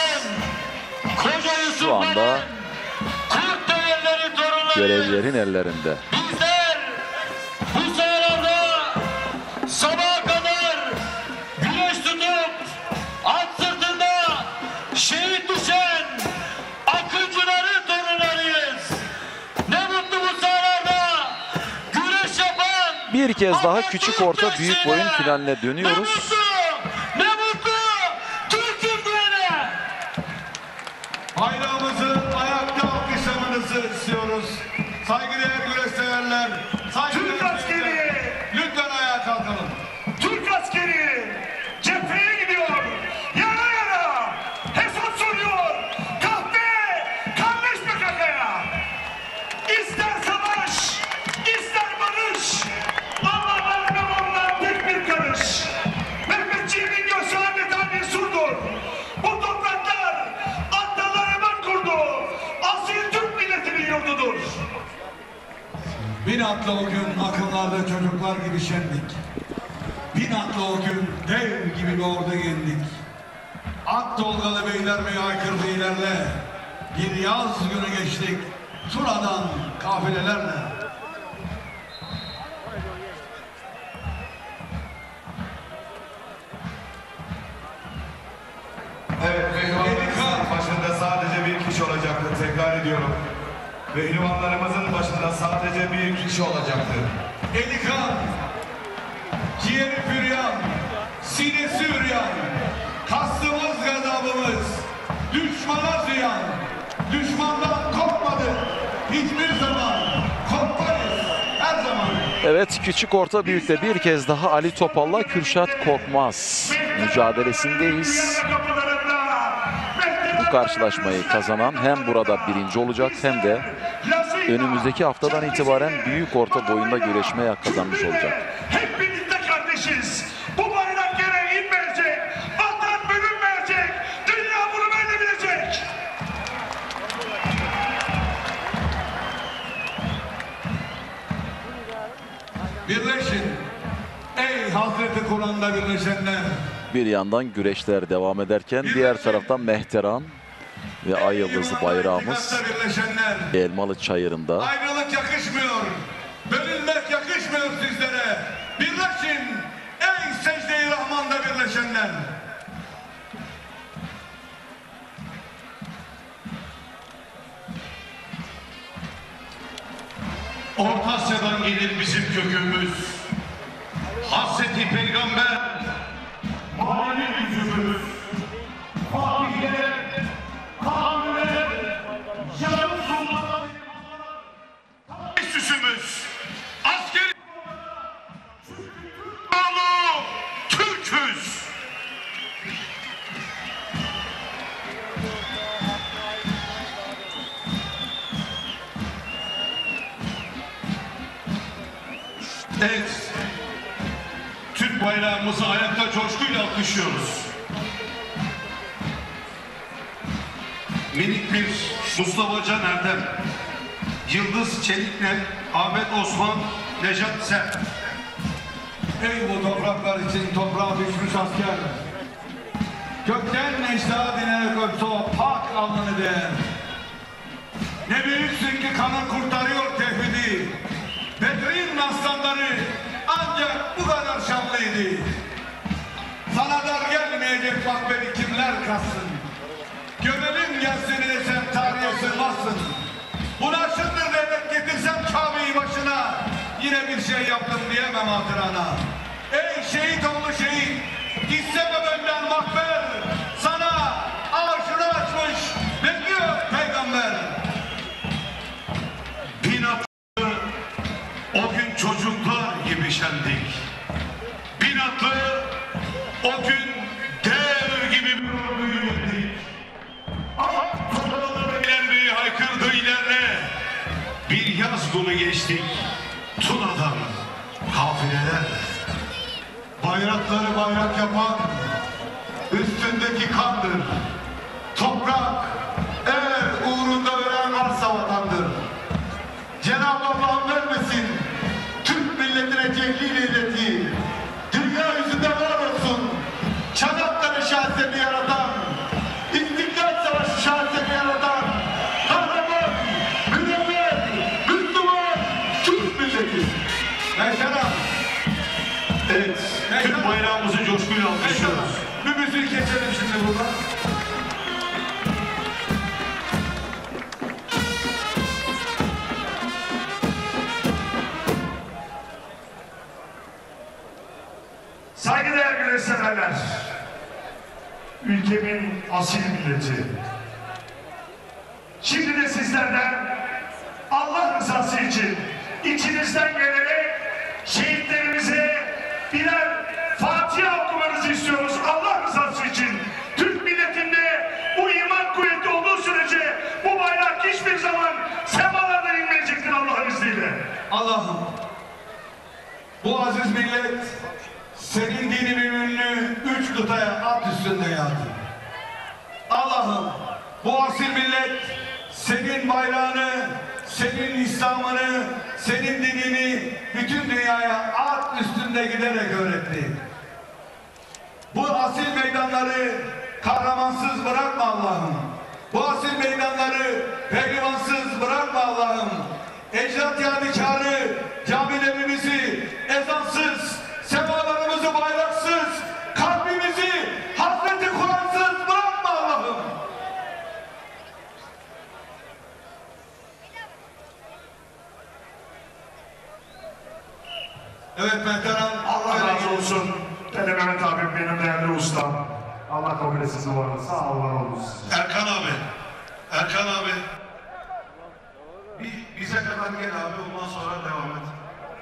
Speaker 2: şu anda görevlilerin ellerinde.
Speaker 6: Bizler bu sahalarda sabaha kadar güneş tutup at sırtında şehit düşen akıncıların torunlarıyız. Ne mutlu bu sahalarda güreş yapan
Speaker 2: Bir kez daha küçük orta büyük boyun finaline dönüyoruz.
Speaker 6: Ne mutlu Türk'üm diyene.
Speaker 5: Bayrağımızı ayakta alkışlamanızı istiyoruz. Saygıdeğer güreş severler,
Speaker 1: Türk askeri,
Speaker 5: lütfen ayağa kalkalım.
Speaker 1: Türk askeri cepheye gidiyor. Yara yara hesap soruyor. Kahve kardeş PKK'ya. İster savaş, ister barış. Allah vermem ondan tek bir karış. Mehmetçiğimin göğsü adeta bir surdur. Bu topraklar atalarıma kurdu. Asil Türk milletinin yurdudur.
Speaker 5: Bin atla o gün akınlarda çocuklar gibi şenlik. Bin atla o gün dev gibi bir ordu yendik. At dolgalı beyler mi aykırdı ilerle. Bir yaz günü geçtik Tuna'dan kafilelerle.
Speaker 10: Evet, pehlivanlarımızın başında sadece bir kişi olacaktı. Tekrar ediyorum. Pehlivanlarımızın başında sadece bir kişi olacaktı.
Speaker 5: Eli kan, ciğeri püryan, sinesi üryan, kastımız gazabımız, düşmana ziyan, düşmandan korkmadı, hiçbir zaman korkmayız, her zaman.
Speaker 2: Evet, küçük orta büyükte bir kez daha Ali Topal'la Kürşat Korkmaz mücadelesindeyiz. Bu karşılaşmayı kazanan hem burada birinci olacak hem de önümüzdeki haftadan itibaren büyük orta boyunda güreşmeye hak kazanmış olacak.
Speaker 1: Hep birlikte kardeşiz. Bu bayrak yere inmeyecek. Vatan bölünmeyecek. Dünya bunu böyle bilecek.
Speaker 5: Birleşin, ey Hazreti Kur'an'da birleşenler.
Speaker 2: Bir yandan güreşler devam ederken diğer taraftan Mehteran ve ay yıldızlı bayrağımız
Speaker 5: Birleşenler.
Speaker 2: Elmalı Çayırı'nda.
Speaker 5: Ayrılık yakışmıyor, bölünmek yakışmıyor sizlere. Birleşin, ey secde-i Rahman'da birleşenler.
Speaker 4: Orta Asya'dan gelir bizim kökümüz. Hazreti Peygamber manevi gücümüz. Fatih'e, Kanun'e, Yarın Sultan'a süsümüz. Askeri Türk'üz. Evet, Türk bayrağımızı ayakta coşkuyla alkışlıyoruz. Minik bir Mustafa Can Erdem, Yıldız Çelikner, Ahmet Osman, Nejat Ser.
Speaker 5: Ey bu topraklar için toprağa düşmüş asker. Gökten necda dinerek öpse o pak alnını değer. Ne büyüksün ki kanın kurtarıyor tevhidi. Bedri'nin aslanları ancak bu kadar şanlıydı. Sana dar gelmeyecek makberi kimler kalsın. Gömelim gelsin desem tarihe sığmazsın. Buna şındır devlet getirsem Kabe'yi başına. Yine bir şey yaptım diyemem hatırana. Ey şehit oğlu şehit, isteme benden makber. Sana ağaçını açmış bekliyor peygamber.
Speaker 4: Binatlı o gün çocuklar gibi şendik. Binatlı o gün dev gibi bir orduyu yendik. İlerleyi haykırdı ilerle. Bir yaz günü geçtik. Tuna'dan kafilelerle. Bayrakları bayrak yapan üstündeki kandır. Toprak eğer uğrunda ölen varsa vatandır. Cenab-ı Allah vermesin Türk milletine cehlil eyleti. Dünya yüzünde var olsun Çanakkale şahsiyeti yaratan, İstiklal Savaşı şahsiyeti yaratan kahraman, münevver, Müslüman Türk milleti.
Speaker 5: Mesela
Speaker 4: Evet, Türk bayrağımızı coşkuyla alkışlıyoruz.
Speaker 5: bir müzik geçelim şimdi burada.
Speaker 1: Saygıdeğer güreşseverler, ülkemin asil milleti. Şimdi de sizlerden Allah rızası için içinizden gelerek şehitlerimize birer Fatiha okumanızı istiyoruz. Allah rızası için. Türk milletinde bu iman kuvveti olduğu sürece bu bayrak hiçbir zaman semalardan inmeyecektir Allah'ın izniyle.
Speaker 5: Allah'ım bu aziz millet senin dini müminini 3 kıtaya at üstünde yağdı. Allah'ım bu asil millet senin bayrağını, senin İslam'ını, senin dinini bütün dünyaya at üstünde giderek öğretti. Bu asil meydanları kahramansız bırakma Allah'ım. Bu asil meydanları pehlivansız bırakma Allah'ım. Ecdat yadigarı camilerimizi ezansız, semalarımızı bayraksız, kalbimizi Hazreti Kur'ansız bırakma Allah'ım. Evet Mehterem,
Speaker 1: Allah razı olsun. Dede Mehmet abim benim değerli ustam. Allah kabul etsin duvarını. Sağ olun, var olun.
Speaker 4: Erkan abi, Erkan abi. Bize kadar gel abi, ondan sonra devam et.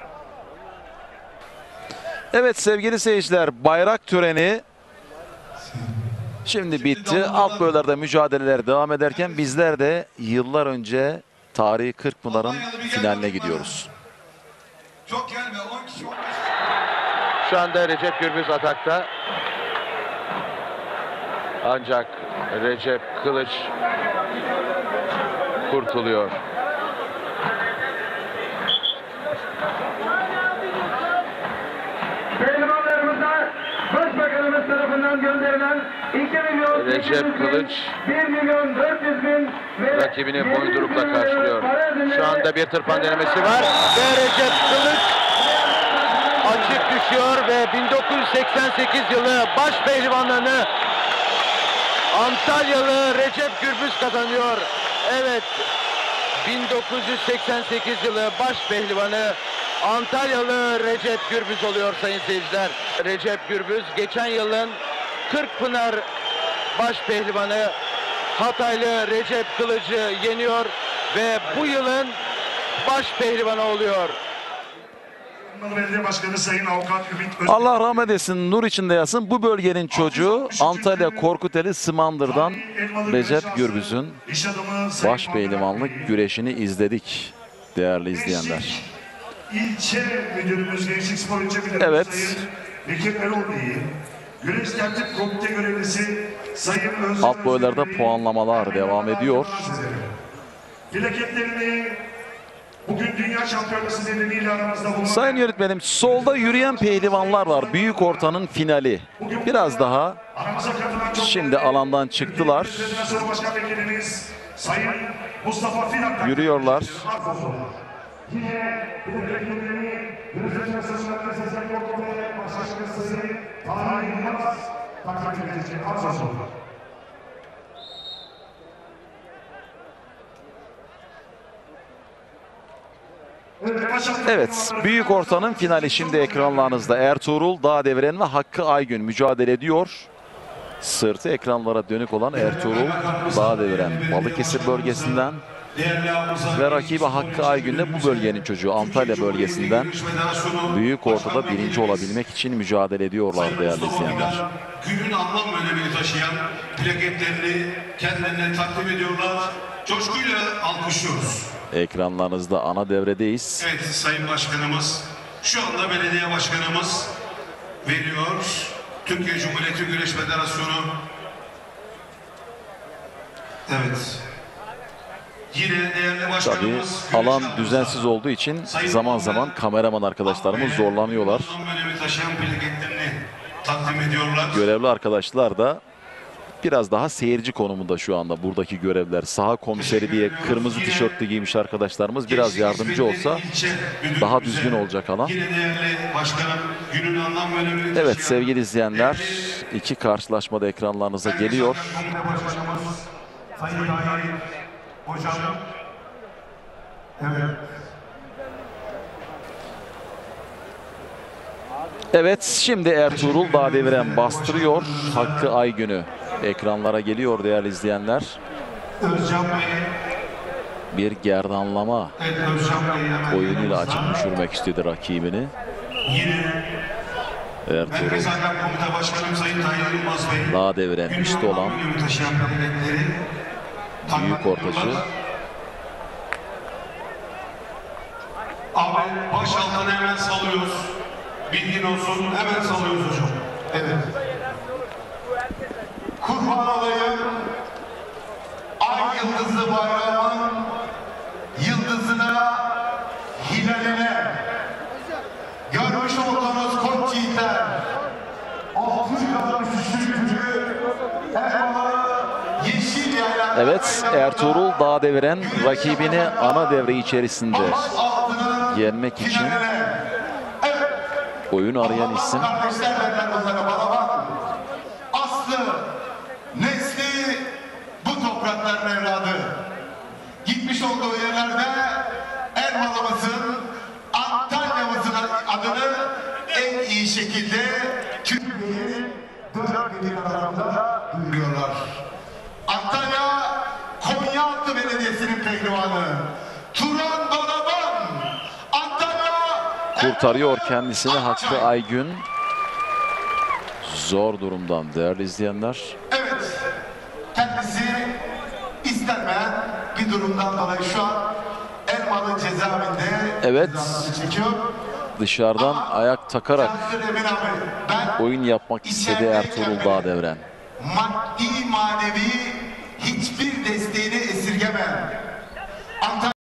Speaker 2: Evet sevgili seyirciler, bayrak töreni şimdi bitti. Alt boylarda mücadeleler devam ederken bizler de yıllar önce tarihi Kırkpınar'ın finaline gidiyoruz.
Speaker 5: çok gelme 10 kişi 15 kişi.
Speaker 11: Şu anda Recep Gürbüz atakta. Ancak Recep Kılıç kurtuluyor.
Speaker 12: Pehlivanlarımıza Başbakanımız tarafından gönderilen 2 milyon
Speaker 11: Recep Kılıç
Speaker 12: 1 milyon 400 bin ve
Speaker 11: rakibini boydurukla karşılıyor. Şu anda bir tırpan denemesi var ve Recep Kılıç açık düşüyor ve 1988 yılı baş pehlivanlarını Antalyalı Recep Gürbüz kazanıyor. Evet, 1988 yılı baş pehlivanı Antalyalı Recep Gürbüz oluyor sayın seyirciler. Recep Gürbüz geçen yılın Kırkpınar baş pehlivanı Hataylı Recep Kılıcı yeniyor ve bu yılın baş pehlivanı oluyor.
Speaker 1: Belediye Başkanı Sayın Avukat Ümit Özdemir.
Speaker 2: Allah rahmet etsin, nur içinde yatsın. Bu bölgenin çocuğu Antalya Korkuteli Smandır'dan Recep Gürbüz'ün baş pehlivanlık güreşini izledik değerli izleyenler.
Speaker 1: İlçe Müdürümüz Gençlik Spor İlçe Müdürümüz
Speaker 2: Evet.
Speaker 1: Sayın Bekir Erol Bey'i, Güreş Tertip Komite Görevlisi Sayın Özcan
Speaker 2: Alt boylarda
Speaker 1: Özdemir'i,
Speaker 2: puanlamalar devam ediyor.
Speaker 1: Plaketlerini bugün Dünya Şampiyonası nedeniyle aramızda bulunan
Speaker 2: Sayın yönetmenim, solda yürüyen pehlivanlar var. Büyük ortanın finali. Biraz daha
Speaker 1: aramıza katılan çok
Speaker 2: şimdi
Speaker 1: değerli
Speaker 2: alandan çıktılar.
Speaker 1: Türkiye Federasyonu Başkan Vekilimiz Sayın Mustafa Fidan.
Speaker 2: Yürüyorlar.
Speaker 1: Yine plaketlerini Güreş Federasyonu Sesler Korkut'ta Başkanı Sayın Tahir Yılmaz takdim edecek. Az sonra.
Speaker 2: Evet, büyük ortanın finali şimdi ekranlarınızda. Ertuğrul Dağdeviren ve Hakkı Aygün mücadele ediyor. Sırtı ekranlara dönük olan Ertuğrul Dağdeviren Balıkesir bölgesinden ve rakibi Hakkı Aygün de bu bölgenin çocuğu Antalya bölgesinden. Büyük ortada birinci olabilmek için mücadele ediyorlar değerli izleyenler.
Speaker 4: Günün anlam önemini taşıyan plaketlerini kendilerine takdim ediyorlar. Coşkuyla alkışlıyoruz.
Speaker 2: Ekranlarınızda ana devredeyiz.
Speaker 4: Evet Sayın Başkanımız, şu anda belediye başkanımız veriyor. Türkiye Cumhuriyeti Güreş Federasyonu. Evet. Yine değerli
Speaker 2: Tabii
Speaker 4: başkanımız.
Speaker 2: alan düzensiz olduğu için zaman zaman kameraman arkadaşlarımız zorlanıyorlar.
Speaker 4: Anlam önemi taşıyan plaketlerini takdim ediyorlar.
Speaker 2: Görevli arkadaşlar da biraz daha seyirci konumunda şu anda buradaki görevler. Saha komiseri diye kırmızı tişörtlü giymiş arkadaşlarımız biraz yardımcı olsa daha düzgün olacak alan.
Speaker 4: Yine değerli başkanım, günün anlam önemini taşıyan.
Speaker 2: Evet sevgili izleyenler, iki karşılaşmada ekranlarınıza geliyor.
Speaker 4: Sayın Tahir Hocam. Evet.
Speaker 2: Evet şimdi Ertuğrul Dağdeviren bastırıyor. Hakkı Aygün'ü ekranlara geliyor değerli izleyenler.
Speaker 4: Özcan Bey.
Speaker 2: Bir gerdanlama
Speaker 4: Evet, Özcan Bey hemen
Speaker 2: oyunuyla açıp düşürmek istedi rakibini.
Speaker 4: Yine
Speaker 2: Ertuğrul
Speaker 4: Merkez Hakem Komite Başkanım Sayın Tahir Yılmaz Bey.
Speaker 2: Dağdeviren üstü olan
Speaker 4: Taşıyan plaketleri
Speaker 2: büyük ortacı.
Speaker 4: Abi baş altına hemen salıyoruz. Bilgin olsun, hemen salıyoruz hocam. Evet. Kurban olayım, ay yıldızlı bayrağımın yıldızına, hilaline, görmüş olduğunuz koç yiğitler, 663. Erbalı Yeşil Yaylan.
Speaker 2: Evet Ertuğrul Dağdeviren rakibini ana devre içerisinde yenmek için oyun arayan isim.
Speaker 4: Kardeşler benden onlara bana bak. Aslı, nesli bu toprakların evladı. Gitmiş olduğu yerlerde Ermalımızın, Antalya'mızın adını en iyi şekilde Türkiye'nin dört bir tarafında duyuruyorlar. Antalya, Konyaaltı Belediyesi'nin pehlivanı. Turan Balaban, Antalya
Speaker 2: Kurtarıyor kendisini Hakkı Aygün. Zor durumdan değerli izleyenler.
Speaker 4: Evet, kendisi istenmeyen bir durumdan dolayı şu an Elmalı cezaevinde
Speaker 2: Evet.
Speaker 4: cezasını çekiyor.
Speaker 2: Dışarıdan ayak takarak
Speaker 4: Cansın Emin abi, ben
Speaker 2: oyun yapmak istedi Ertuğrul Dağdeviren.
Speaker 4: maddi manevi hiçbir desteğini esirgemem. Antalya